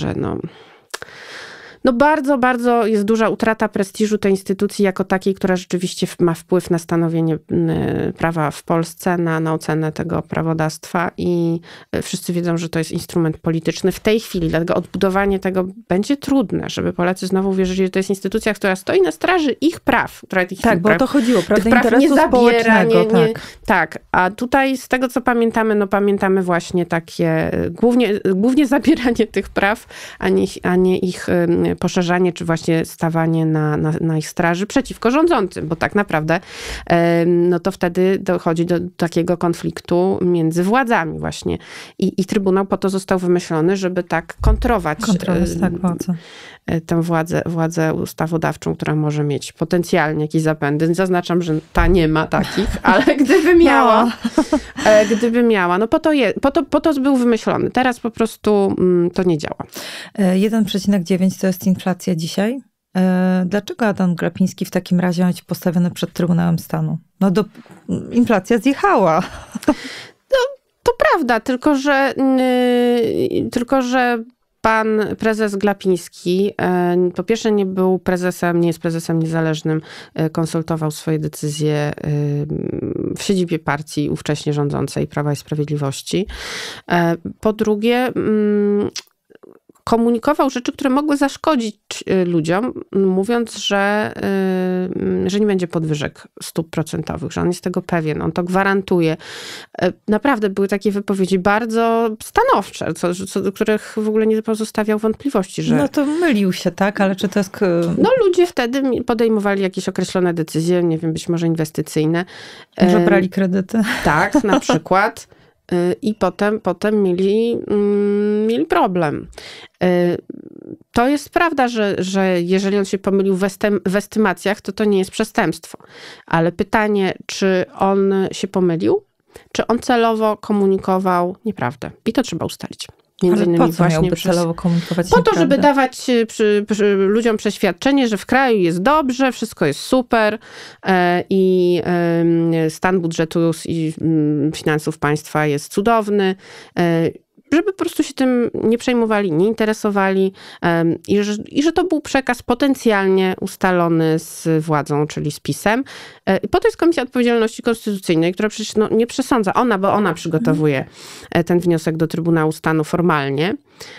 bardzo, bardzo jest duża utrata prestiżu tej instytucji jako takiej, która rzeczywiście ma wpływ na stanowienie prawa w Polsce, na ocenę tego prawodawstwa i wszyscy wiedzą, że to jest instrument polityczny w tej chwili, dlatego odbudowanie tego będzie trudne, żeby Polacy znowu wierzyli, że to jest instytucja, która stoi na straży ich praw. Tak, bo o to chodziło, prawda? Praw nie zabiera. Tak, a tutaj z tego, co pamiętamy, pamiętamy właśnie takie, głównie zabieranie tych praw, a nie ich poszerzanie, czy właśnie stawanie na ich straży przeciwko rządzącym, bo tak naprawdę to wtedy dochodzi do takiego konfliktu między władzami właśnie. I Trybunał po to został wymyślony, żeby tak kontrować tę władzę ustawodawczą, która może mieć potencjalnie jakieś zapędy. Zaznaczam, że ta nie ma takich, ale gdyby miała, po to był wymyślony. Teraz po prostu to nie działa. 1,9 to jest inflacja dzisiaj. Dlaczego Adam Glapiński w takim razie ma być postawiony przed Trybunałem Stanu? Inflacja zjechała. To prawda, tylko że pan prezes Glapiński po pierwsze nie jest prezesem niezależnym, konsultował swoje decyzje w siedzibie partii ówcześnie rządzącej Prawa i Sprawiedliwości. Po drugie, komunikował rzeczy, które mogły zaszkodzić ludziom, mówiąc, że nie będzie podwyżek stóp procentowych, że on jest tego pewien, on to gwarantuje. Naprawdę były takie wypowiedzi bardzo stanowcze, co do których w ogóle nie pozostawiał wątpliwości, że... No to mylił się, tak? Ale czy to jest... ludzie wtedy podejmowali jakieś określone decyzje, nie wiem, być może inwestycyjne. Że brali kredyty. Tak, na przykład. I potem mieli problem. To jest prawda, że jeżeli on się pomylił w estymacjach, to nie jest przestępstwo. Ale pytanie, czy on się pomylił, czy on celowo komunikował nieprawdę. I to trzeba ustalić. Między Ale innymi po co właśnie miałby celowo komunikować po to, nieprawdę? żeby dawać ludziom przeświadczenie, że w kraju jest dobrze, wszystko jest super i stan budżetu i finansów państwa jest cudowny, żeby po prostu się tym nie przejmowali, nie interesowali i że to był przekaz potencjalnie ustalony z władzą, czyli z PiS-em. Po to jest Komisja Odpowiedzialności Konstytucyjnej, która przecież nie przesądza, bo ona przygotowuje ten wniosek do Trybunału Stanu formalnie.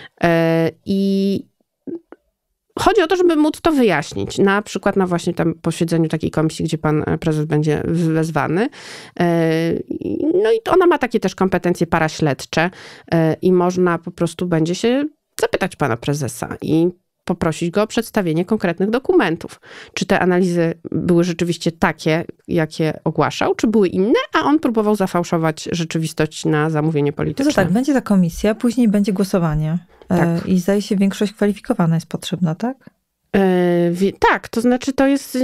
I chodzi o to, żeby móc to wyjaśnić. Na przykład na właśnie tam posiedzeniu takiej komisji, gdzie pan prezes będzie wezwany. No i ona ma takie też kompetencje paraśledcze i można po prostu będzie się zapytać pana prezesa i poprosić go o przedstawienie konkretnych dokumentów. Czy te analizy były rzeczywiście takie, jakie ogłaszał, czy były inne, a on próbował zafałszować rzeczywistość na zamówienie polityczne. To tak, będzie ta komisja, później będzie głosowanie. Tak. I zdaje się, większość kwalifikowana jest potrzebna, tak? Tak, to znaczy to jest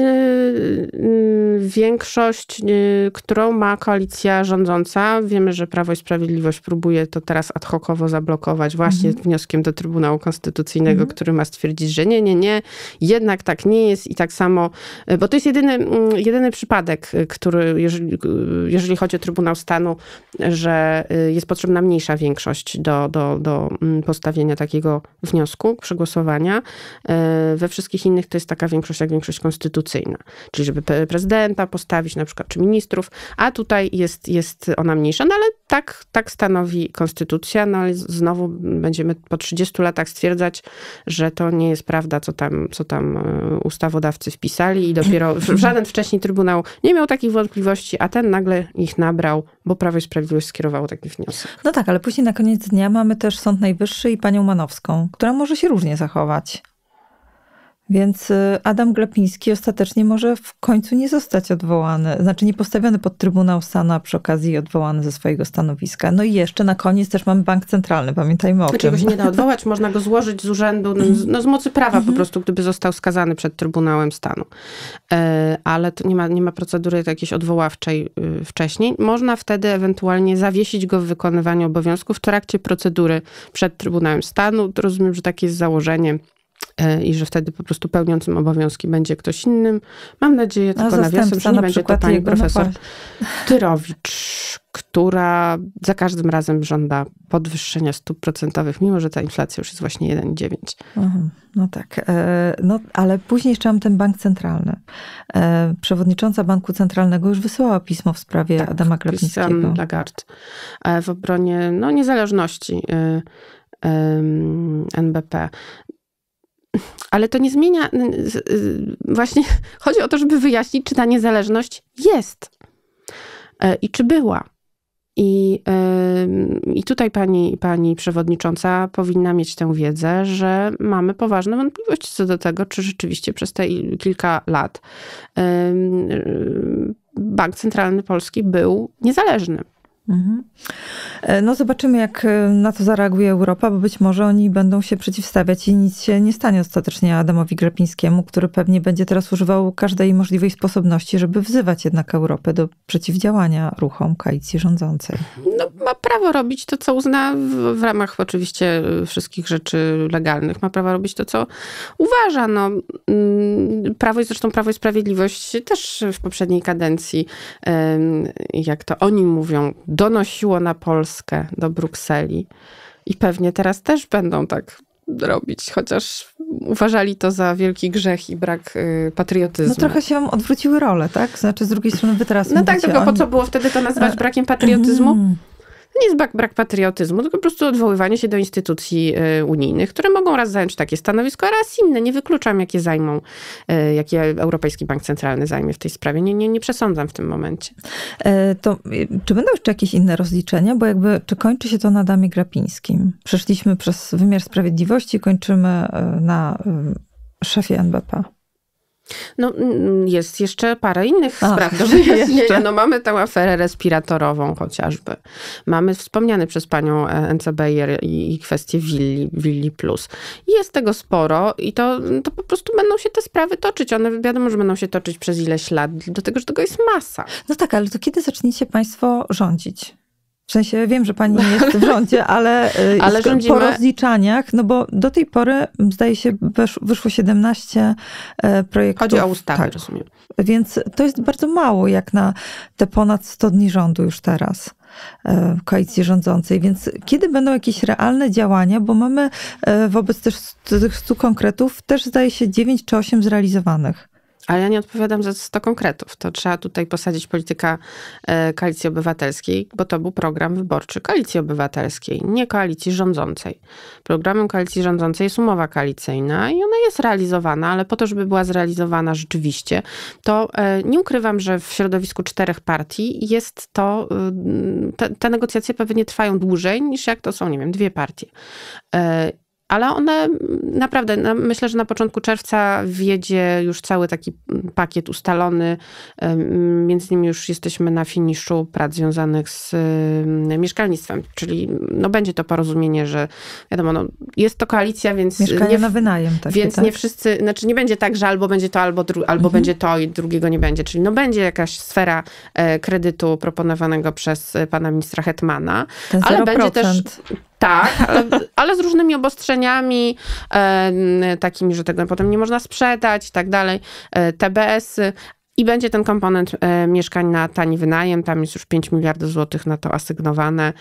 większość, którą ma koalicja rządząca. Wiemy, że Prawo i Sprawiedliwość próbuje to teraz ad hocowo zablokować właśnie wnioskiem do Trybunału Konstytucyjnego, który ma stwierdzić, że nie, jednak tak nie jest i tak samo, bo to jest jedyny przypadek, który, jeżeli chodzi o Trybunał Stanu, że jest potrzebna mniejsza większość do postawienia takiego wniosku, przegłosowania. We wszystkich innych to jest taka większość jak większość konstytucyjna. Czyli żeby prezydenta postawić na przykład, czy ministrów, a tutaj jest ona mniejsza. No ale tak stanowi konstytucja, no ale znowu będziemy po 30 latach stwierdzać, że to nie jest prawda, co tam ustawodawcy wpisali i dopiero żaden wcześniej trybunał nie miał takich wątpliwości, a ten nagle ich nabrał, bo Prawo i Sprawiedliwość skierowało taki wniosek. No tak, ale później na koniec dnia mamy też Sąd Najwyższy i panią Manowską, która może się różnie zachować. Więc Adam Glapiński ostatecznie może w końcu nie zostać odwołany, znaczy nie postawiony pod Trybunał Stanu, a przy okazji odwołany ze swojego stanowiska. No i jeszcze na koniec też mamy Bank Centralny, pamiętajmy o tym. Czego się nie da odwołać, można go złożyć z urzędu, z mocy prawa po prostu, gdyby został skazany przed Trybunałem Stanu. Ale to nie ma procedury jakiejś odwoławczej wcześniej. Można wtedy ewentualnie zawiesić go w wykonywaniu obowiązków w trakcie procedury przed Trybunałem Stanu. Rozumiem, że takie jest założenie. I że wtedy po prostu pełniącym obowiązki będzie ktoś innym. Mam nadzieję, tylko nawiasem, że nie będzie to pani profesor Tyrowicz, która za każdym razem żąda podwyższenia stóp procentowych, mimo że ta inflacja już jest właśnie 1,9. No tak. No, ale później jeszcze mam ten bank centralny. Przewodnicząca Banku Centralnego już wysyłała pismo w sprawie Adama Glapińskiego. Christine Lagarde w obronie niezależności NBP. Ale to nie zmienia, właśnie chodzi o to, żeby wyjaśnić, czy ta niezależność jest i czy była. I tutaj pani przewodnicząca powinna mieć tę wiedzę, że mamy poważne wątpliwości co do tego, czy rzeczywiście przez te kilka lat Bank Centralny Polski był niezależny. No zobaczymy, jak na to zareaguje Europa, bo być może oni będą się przeciwstawiać i nic się nie stanie ostatecznie Adamowi Glapińskiemu, który pewnie będzie teraz używał każdej możliwej sposobności, żeby wzywać jednak Europę do przeciwdziałania ruchom koalicji rządzącej. No, ma prawo robić to, co uzna w ramach oczywiście wszystkich rzeczy legalnych. Ma prawo robić to, co uważa. No, Prawo i Sprawiedliwość też w poprzedniej kadencji, jak to oni mówią, donosiło na Polskę do Brukseli. I pewnie teraz też będą tak robić, chociaż uważali to za wielki grzech i brak patriotyzmu. No trochę się odwróciły role, tak? Znaczy z drugiej strony wy teraz no tak, tylko po co było wtedy to nazywać brakiem patriotyzmu? To nie jest brak patriotyzmu, tylko po prostu odwoływanie się do instytucji unijnych, które mogą raz zająć takie stanowisko, a raz inne. Nie wykluczam, jakie Europejski Bank Centralny zajmie w tej sprawie. Nie przesądzam w tym momencie. To czy będą jeszcze jakieś inne rozliczenia? Bo czy kończy się to na Adamie Glapińskim? Przeszliśmy przez wymiar sprawiedliwości, kończymy na szefie NBP. No, jest jeszcze parę innych spraw do wyjaśnienia. No, mamy tę aferę respiratorową chociażby. Mamy wspomniane przez panią NCBR i kwestie Willi Plus. Jest tego sporo i to po prostu będą się te sprawy toczyć. One wiadomo, że będą się toczyć przez ileś lat, do tego, że tego jest masa. No tak, ale to kiedy zaczniecie państwo rządzić? W sensie wiem, że pani nie jest w rządzie, ale po rozliczaniach, no bo do tej pory zdaje się wyszło 17 projektów. Chodzi o ustawy, tak, rozumiem. Więc to jest bardzo mało jak na te ponad 100 dni rządu już teraz koalicji rządzącej. Więc kiedy będą jakieś realne działania, bo mamy wobec też tych 100 konkretów też zdaje się 9 czy 8 zrealizowanych. Ale ja nie odpowiadam za 100 konkretów. To trzeba tutaj posadzić polityka Koalicji Obywatelskiej, bo to był program wyborczy Koalicji Obywatelskiej, nie koalicji rządzącej. Programem koalicji rządzącej jest umowa koalicyjna i ona jest realizowana, ale po to, żeby była zrealizowana rzeczywiście, to nie ukrywam, że w środowisku 4 partii jest to, te negocjacje pewnie trwają dłużej niż jak to są, nie wiem, 2 partie. Ale one naprawdę, myślę, że na początku czerwca wjedzie już cały taki pakiet ustalony. Między innymi już jesteśmy na finiszu prac związanych z mieszkalnictwem. Czyli no, będzie to porozumienie, że wiadomo, no, jest to koalicja, więc... Mieszkania na wynajem. Takie, więc tak? Nie wszyscy, znaczy nie będzie tak, że albo będzie to, albo będzie to i drugiego nie będzie. Czyli no, będzie jakaś sfera kredytu proponowanego przez pana ministra Hetmana. Ten 0%. Ale będzie też... Tak, ale z różnymi obostrzeniami, takimi, że tego potem nie można sprzedać i tak dalej, TBS-y. I będzie ten komponent mieszkań na tani wynajem, tam jest już 5 miliardów złotych na to asygnowane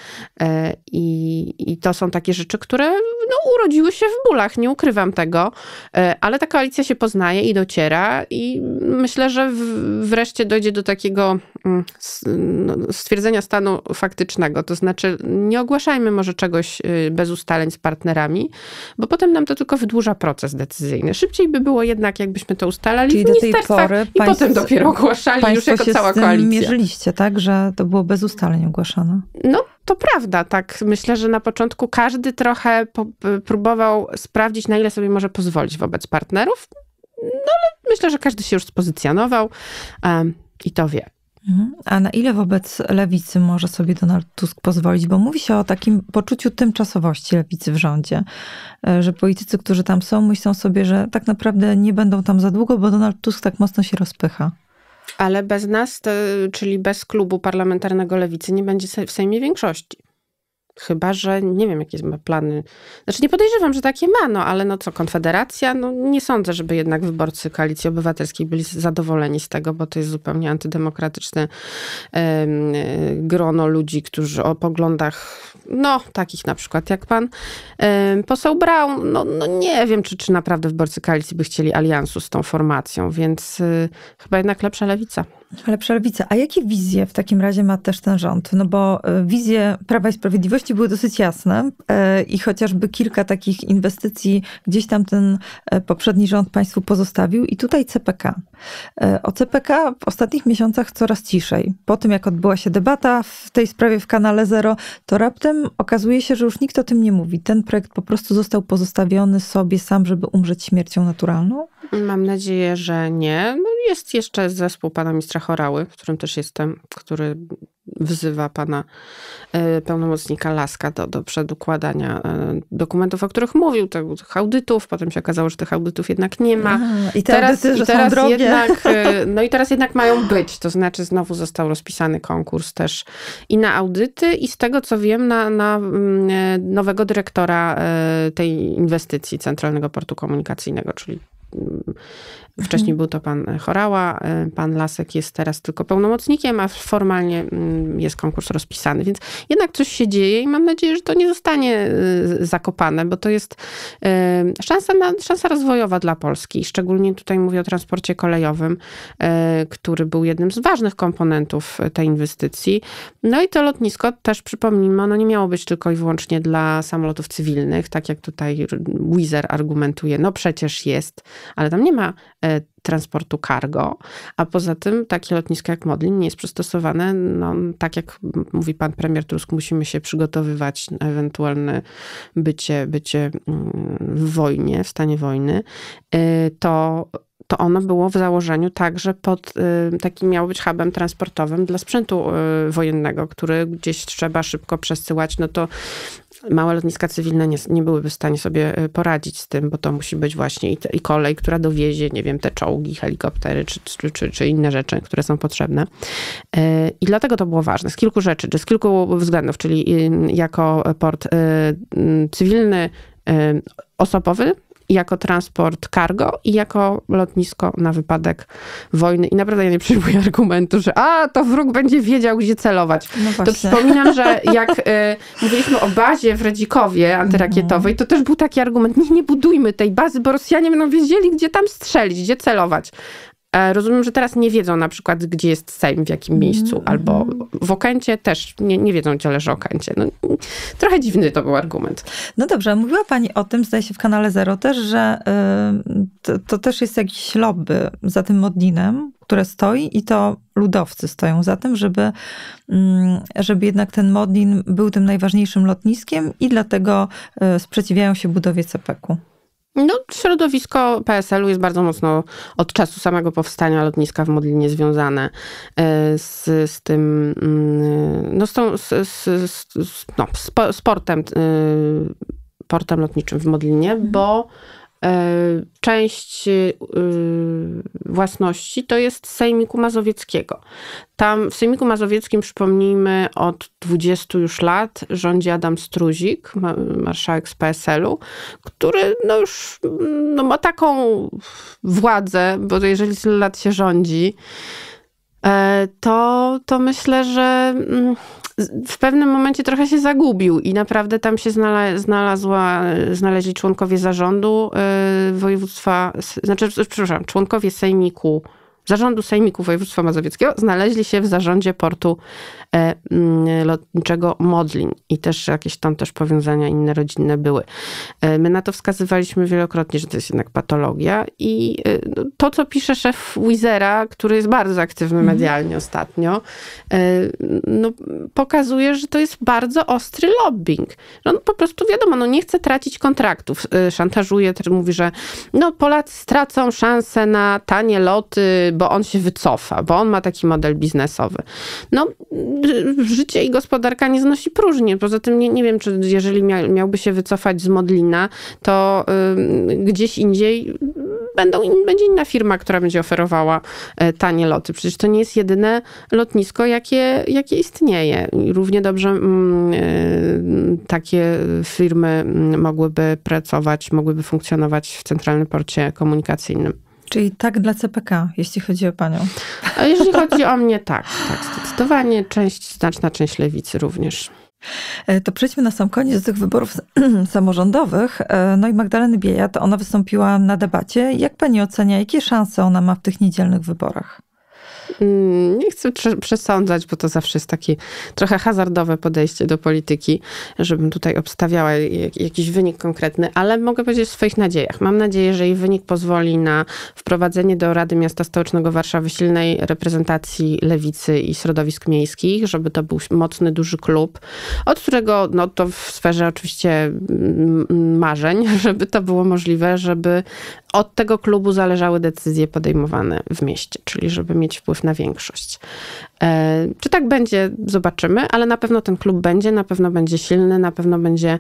i to są takie rzeczy, które no, urodziły się w bólach, nie ukrywam tego, ale ta koalicja się poznaje i dociera i myślę, że wreszcie dojdzie do takiego stwierdzenia stanu faktycznego, to znaczy nie ogłaszajmy może czegoś bez ustaleń z partnerami, bo potem nam to tylko wydłuża proces decyzyjny. Szybciej by było jednak, jakbyśmy to ustalali w ministerstwach i potem dopiero ogłaszali już jako cała koalicja. Mierzyliście, tak? Że to było bez ustaleń ogłaszane? No, to prawda, tak. Myślę, że na początku każdy trochę próbował sprawdzić, na ile sobie może pozwolić wobec partnerów. No, ale myślę, że każdy się już spozycjonował i to wie. A na ile wobec lewicy może sobie Donald Tusk pozwolić? Bo mówi się o takim poczuciu tymczasowości lewicy w rządzie, że politycy, którzy tam są, myślą sobie, że tak naprawdę nie będą tam za długo, bo Donald Tusk tak mocno się rozpycha. Ale bez nas, czyli bez klubu parlamentarnego lewicy, nie będzie w Sejmie większości. Chyba, że nie wiem, jakie ma plany. Znaczy nie podejrzewam, że takie ma, no ale no co, Konfederacja? No nie sądzę, żeby jednak wyborcy Koalicji Obywatelskiej byli zadowoleni z tego, bo to jest zupełnie antydemokratyczne grono ludzi, którzy o poglądach, no takich na przykład jak pan poseł Braun, no nie wiem, czy naprawdę wyborcy Koalicji by chcieli aliansu z tą formacją, więc chyba jednak lepsza lewica. Lepsza lewica. A jakie wizje w takim razie ma też ten rząd? No bo wizje Prawa i Sprawiedliwości były dosyć jasne i chociażby kilka takich inwestycji gdzieś tam ten poprzedni rząd państwu pozostawił i tutaj CPK. O CPK w ostatnich miesiącach coraz ciszej. Po tym, jak odbyła się debata w tej sprawie w Kanale Zero, to raptem okazuje się, że już nikt o tym nie mówi. Ten projekt po prostu został pozostawiony sobie sam, żeby umrzeć śmiercią naturalną? Mam nadzieję, że nie. No jest jeszcze zespół pana ministra Horały, w którym też jestem, który wzywa pana pełnomocnika Laska do przedukładania dokumentów, o których mówił, tych audytów. Potem się okazało, że tych audytów jednak nie ma. I teraz są drogie. Jednak, no i teraz jednak mają być. To znaczy znowu został rozpisany konkurs też i na audyty i z tego co wiem na nowego dyrektora tej inwestycji Centralnego Portu Komunikacyjnego, czyli wcześniej był to pan Horała, pan Lasek jest teraz tylko pełnomocnikiem, a formalnie jest konkurs rozpisany. Więc jednak coś się dzieje i mam nadzieję, że to nie zostanie zakopane, bo to jest szansa rozwojowa dla Polski. Szczególnie tutaj mówię o transporcie kolejowym, który był jednym z ważnych komponentów tej inwestycji. No i to lotnisko też, przypomnijmy, ono nie miało być tylko i wyłącznie dla samolotów cywilnych, tak jak tutaj Wizz Air argumentuje. No przecież jest, ale tam nie ma transportu cargo, a poza tym takie lotnisko jak Modlin nie jest przystosowane, no tak jak mówi pan premier Tusk, musimy się przygotowywać na ewentualne bycie w wojnie, w stanie wojny, to ono było w założeniu także takim miało być hubem transportowym dla sprzętu wojennego, który gdzieś trzeba szybko przesyłać, no to Małe lotniska cywilne nie byłyby w stanie sobie poradzić z tym, bo to musi być właśnie i kolej, która dowiezie, nie wiem, te czołgi, helikoptery czy inne rzeczy, które są potrzebne. I dlatego to było ważne. Z kilku rzeczy, czy z kilku względów, czyli jako port cywilny, osobowy, jako transport cargo i jako lotnisko na wypadek wojny. I naprawdę ja nie przyjmuję argumentu, że to wróg będzie wiedział, gdzie celować. No to przypominam, że jak mówiliśmy o bazie w Redzikowie antyrakietowej, to też był taki argument, nie budujmy tej bazy, bo Rosjanie będą wiedzieli, gdzie tam strzelić, gdzie celować. Rozumiem, że teraz nie wiedzą na przykład, gdzie jest Sejm, w jakim miejscu, albo w Okęcie też nie wiedzą, gdzie leży Okęcie. No, trochę dziwny to był argument. No dobrze, mówiła pani o tym, zdaje się w kanale Zero też, że to też jest jakiś lobby za tym Modlinem, które stoi i to ludowcy stoją za tym, żeby jednak ten Modlin był tym najważniejszym lotniskiem i dlatego sprzeciwiają się budowie CPK-u. No, środowisko PSL-u jest bardzo mocno od czasu samego powstania lotniska w Modlinie związane z tym, z portem lotniczym w Modlinie, bo część własności to jest Sejmiku Mazowieckiego. Tam w Sejmiku Mazowieckim, przypomnijmy, od 20 już lat rządzi Adam Struzik, marszałek z PSL-u, który już ma taką władzę, bo jeżeli tyle lat się rządzi, to myślę, że w pewnym momencie trochę się zagubił i naprawdę tam się znaleźli członkowie zarządu województwa, członkowie Zarządu Sejmiku Województwa Mazowieckiego znaleźli się w zarządzie portu lotniczego Modlin i też jakieś tam też powiązania inne rodzinne były. My na to wskazywaliśmy wielokrotnie, że to jest jednak patologia i to, co pisze szef Wizera, który jest bardzo aktywny medialnie ostatnio, pokazuje, że to jest bardzo ostry lobbying. On po prostu, wiadomo, nie chce tracić kontraktów. Szantażuje, też mówi, że Polacy stracą szansę na tanie loty, bo on się wycofa, bo on ma taki model biznesowy. Życie i gospodarka nie znosi próżni. Poza tym nie wiem, czy jeżeli miałby się wycofać z Modlina, to gdzieś indziej będzie inna firma, która będzie oferowała tanie loty. Przecież to nie jest jedyne lotnisko, jakie istnieje. I równie dobrze takie firmy mogłyby funkcjonować w Centralnym Porcie Komunikacyjnym. Czyli tak dla CPK, jeśli chodzi o panią. A jeżeli chodzi o mnie, tak, zdecydowanie znaczna część lewicy również. To przejdźmy na sam koniec do tych wyborów samorządowych. No i Magdaleny Biejat, ona wystąpiła na debacie. Jak pani ocenia, jakie szanse ona ma w tych niedzielnych wyborach? Nie chcę przesądzać, bo to zawsze jest takie trochę hazardowe podejście do polityki, żebym tutaj obstawiała jakiś wynik konkretny, ale mogę powiedzieć o swoich nadziejach. Mam nadzieję, że jej wynik pozwoli na wprowadzenie do Rady Miasta Stołecznego Warszawy silnej reprezentacji lewicy i środowisk miejskich, żeby to był mocny, duży klub, od którego, to w sferze oczywiście marzeń, żeby to było możliwe, żeby od tego klubu zależały decyzje podejmowane w mieście, czyli żeby mieć wpływ na większość. Czy tak będzie, zobaczymy, ale na pewno ten klub będzie, na pewno będzie silny, na pewno będzie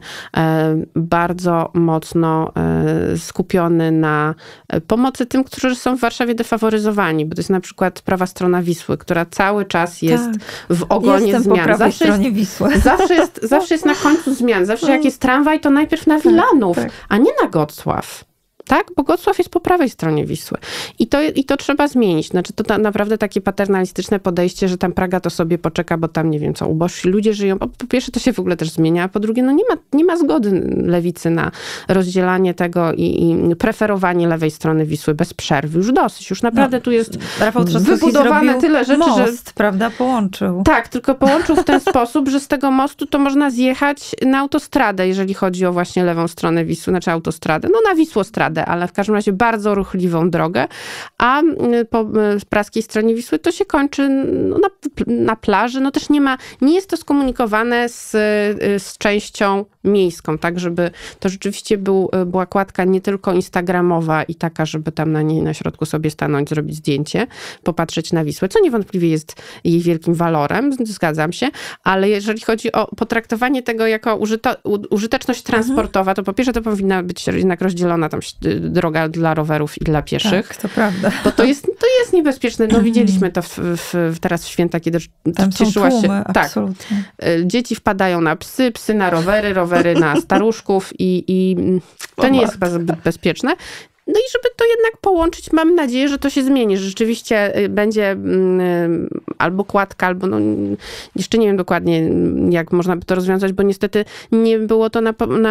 bardzo mocno skupiony na pomocy tym, którzy są w Warszawie defaworyzowani, bo to jest na przykład prawa strona Wisły, która cały czas jest w ogonie Jestem zmian. Po prawej stronie Wisły. Zawsze jest na końcu zmian. Zawsze jak jest tramwaj, to najpierw na Wilanów, a nie na Gocław. Tak? Bo Gocław jest po prawej stronie Wisły. I to trzeba zmienić. Znaczy to naprawdę takie paternalistyczne podejście, że tam Praga to sobie poczeka, bo tam nie wiem co, ubożsi ludzie żyją. Po pierwsze to się w ogóle też zmienia, a po drugie nie ma zgody lewicy na rozdzielanie tego i preferowanie lewej strony Wisły bez przerwy. Już dosyć. Już naprawdę tu jest wybudowane tyle rzeczy, most, prawda? Połączył. Tak, tylko połączył w ten sposób, że z tego mostu to można zjechać na autostradę, jeżeli chodzi o właśnie lewą stronę Wisły, znaczy autostradę. Na Wisłostradę, ale w każdym razie bardzo ruchliwą drogę, a po praskiej stronie Wisły to się kończy na plaży. Też nie jest to skomunikowane z częścią miejską, tak, żeby to rzeczywiście była kładka nie tylko instagramowa i taka, żeby tam na niej na środku sobie stanąć, zrobić zdjęcie, popatrzeć na Wisłę, co niewątpliwie jest jej wielkim walorem, zgadzam się, ale jeżeli chodzi o potraktowanie tego jako użyteczność transportowa, to po pierwsze to powinna być jednak rozdzielona tam droga dla rowerów i dla pieszych. Tak, to prawda. Bo to jest niebezpieczne. No widzieliśmy to teraz w święta, kiedy tam cieszyła są tłumy, się. Tak. Absolutnie. Dzieci wpadają na psy na rowery na staruszków i to nie jest chyba zbyt bezpieczne. No i żeby to jednak połączyć, mam nadzieję, że to się zmieni, że rzeczywiście będzie albo kładka, albo jeszcze nie wiem dokładnie, jak można by to rozwiązać, bo niestety nie było to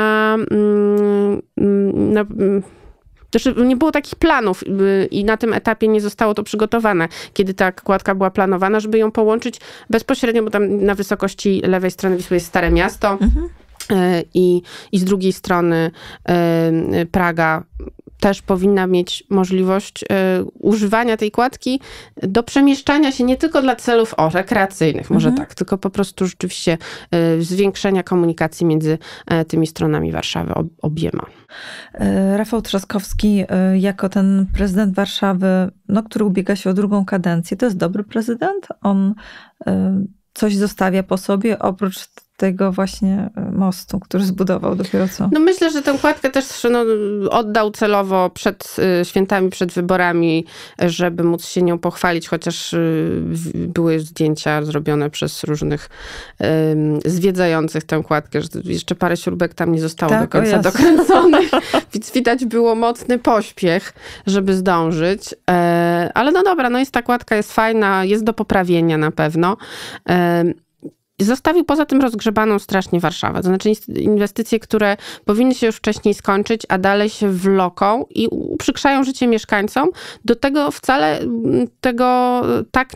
nie było takich planów i na tym etapie nie zostało to przygotowane, kiedy ta kładka była planowana, żeby ją połączyć bezpośrednio, bo tam na wysokości lewej strony Wisły jest Stare Miasto i z drugiej strony Praga też powinna mieć możliwość używania tej kładki do przemieszczania się nie tylko dla celów rekreacyjnych, może tak, tylko po prostu rzeczywiście zwiększenia komunikacji między tymi stronami Warszawy obiema. Rafał Trzaskowski jako ten prezydent Warszawy, który ubiega się o drugą kadencję, to jest dobry prezydent? On coś zostawia po sobie oprócz tego właśnie mostu, który zbudował dopiero co? No myślę, że tę kładkę też oddał celowo przed świętami, przed wyborami, żeby móc się nią pochwalić, chociaż były zdjęcia zrobione przez różnych zwiedzających tę kładkę, że jeszcze parę śrubek tam nie zostało do końca dokręconych, więc widać było mocny pośpiech, żeby zdążyć. Ale no dobra, jest ta kładka, jest fajna, jest do poprawienia na pewno. Zostawił poza tym rozgrzebaną strasznie Warszawę. To znaczy inwestycje, które powinny się już wcześniej skończyć, a dalej się wloką i uprzykrzają życie mieszkańcom. Do tego wcale tego tak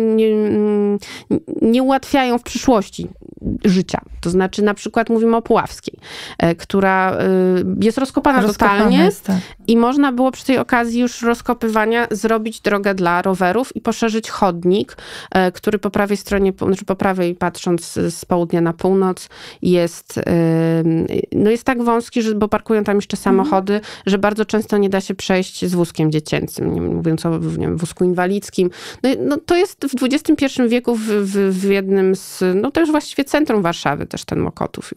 nie ułatwiają w przyszłości życia. To znaczy na przykład mówimy o Puławskiej, która jest rozkopana totalnie i można było przy tej okazji już rozkopywania zrobić drogę dla rowerów i poszerzyć chodnik, który po prawej stronie, znaczy po prawej patrząc z południa na północ jest tak wąski, bo parkują tam jeszcze samochody, że bardzo często nie da się przejść z wózkiem dziecięcym, nie mówiąc o wózku inwalidzkim. To jest w XXI wieku w jednym z, to już właściwie centrum Warszawy, też ten Mokotów.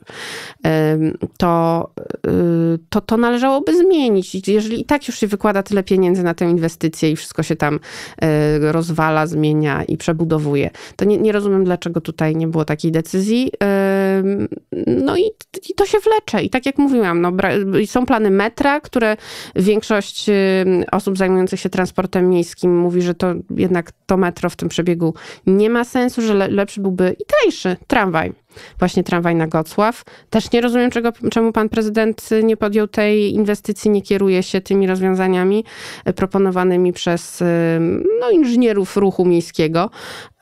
To należałoby zmienić. Jeżeli i tak już się wykłada tyle pieniędzy na tę inwestycję i wszystko się tam rozwala, zmienia i przebudowuje, to nie rozumiem, dlaczego tutaj nie było takiej decyzji. I to się wlecze. I tak jak mówiłam, są plany metra, które większość osób zajmujących się transportem miejskim mówi, że to jednak to metro w tym przebiegu nie ma sensu, że lepszy byłby i tańszy tramwaj. Właśnie tramwaj na Gocław. Też nie rozumiem, czemu pan prezydent nie podjął tej inwestycji, nie kieruje się tymi rozwiązaniami proponowanymi przez inżynierów ruchu miejskiego.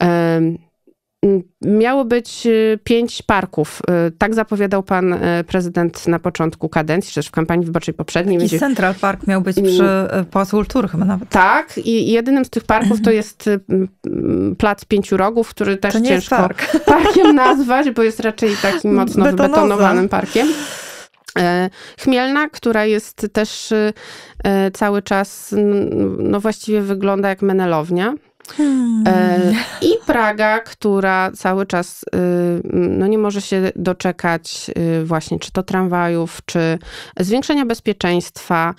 Miało być 5 parków. Tak zapowiadał pan prezydent na początku kadencji, czy też w kampanii wyborczej poprzedniej. I Central Park miał być przy Pałacu Kultury chyba nawet. Tak. I jedynym z tych parków to jest Plac Pięciu Rogów, który też to nie ciężko parkiem nazwać, bo jest raczej takim mocno wybetonowanym parkiem. Chmielna, która jest też cały czas, właściwie wygląda jak menelownia. I Praga, która cały czas nie może się doczekać właśnie czy to tramwajów, czy zwiększenia bezpieczeństwa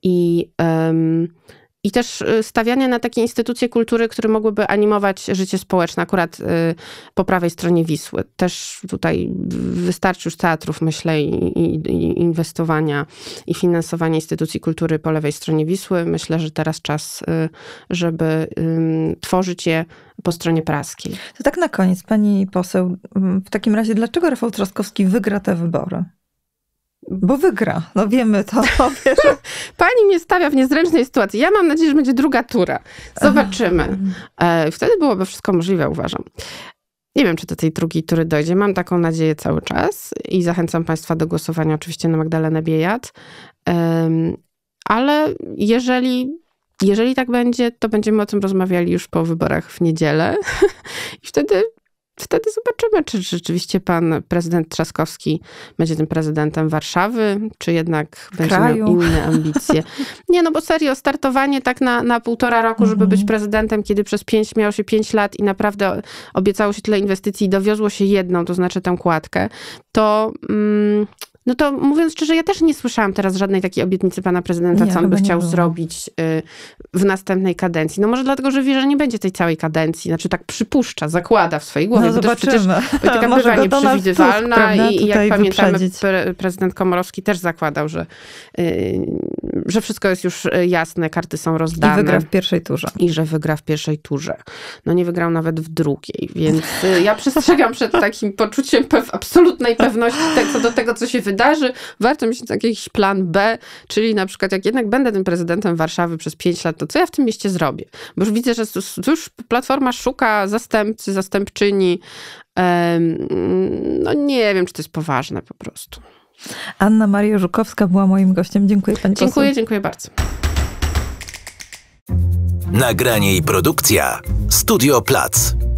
i też stawiania na takie instytucje kultury, które mogłyby animować życie społeczne, akurat po prawej stronie Wisły. Też tutaj wystarczy już teatrów, myślę, i inwestowania i finansowania instytucji kultury po lewej stronie Wisły. Myślę, że teraz czas, żeby tworzyć je po stronie praskiej. To tak na koniec, pani poseł, w takim razie dlaczego Rafał Trzaskowski wygra te wybory? Bo wygra, wiemy to. Pani mnie stawia w niezręcznej sytuacji. Ja mam nadzieję, że będzie druga tura. Zobaczymy. Wtedy byłoby wszystko możliwe, uważam. Nie wiem, czy do tej drugiej tury dojdzie. Mam taką nadzieję cały czas i zachęcam państwa do głosowania oczywiście na Magdalenę Biejat. Ale jeżeli tak będzie, to będziemy o tym rozmawiali już po wyborach w niedzielę. I wtedy wtedy zobaczymy, czy rzeczywiście pan prezydent Trzaskowski będzie tym prezydentem Warszawy, czy jednak będzie miał inne ambicje. Nie, no bo serio, startowanie tak na 1,5 roku, żeby być prezydentem, kiedy miało się 5 lat i naprawdę obiecało się tyle inwestycji i dowiozło się jedną, to znaczy tę kładkę, to... No to mówiąc szczerze, ja też nie słyszałam teraz żadnej takiej obietnicy pana prezydenta, co on by chciał zrobić w następnej kadencji. No może dlatego, że wie, że nie będzie tej całej kadencji. Znaczy tak przypuszcza, zakłada w swojej głowie. No zobaczymy. Polityka bywa nieprzewidywalna i jak pamiętamy, prezydent Komorowski też zakładał, że wszystko jest już jasne, karty są rozdane. I wygra w pierwszej turze. I że wygra w pierwszej turze. No nie wygrał nawet w drugiej, więc ja przestrzegam przed takim poczuciem absolutnej pewności co do tego, co się wydarzy. Warto mieć jakiś plan B, czyli na przykład jak jednak będę tym prezydentem Warszawy przez 5 lat, to co ja w tym mieście zrobię? Bo już widzę, że już Platforma szuka zastępcy, zastępczyni. No nie wiem, czy to jest poważne po prostu. Anna Maria Żukowska była moim gościem. Dziękuję pani poseł. Dziękuję bardzo. Nagranie i produkcja Studio Plac.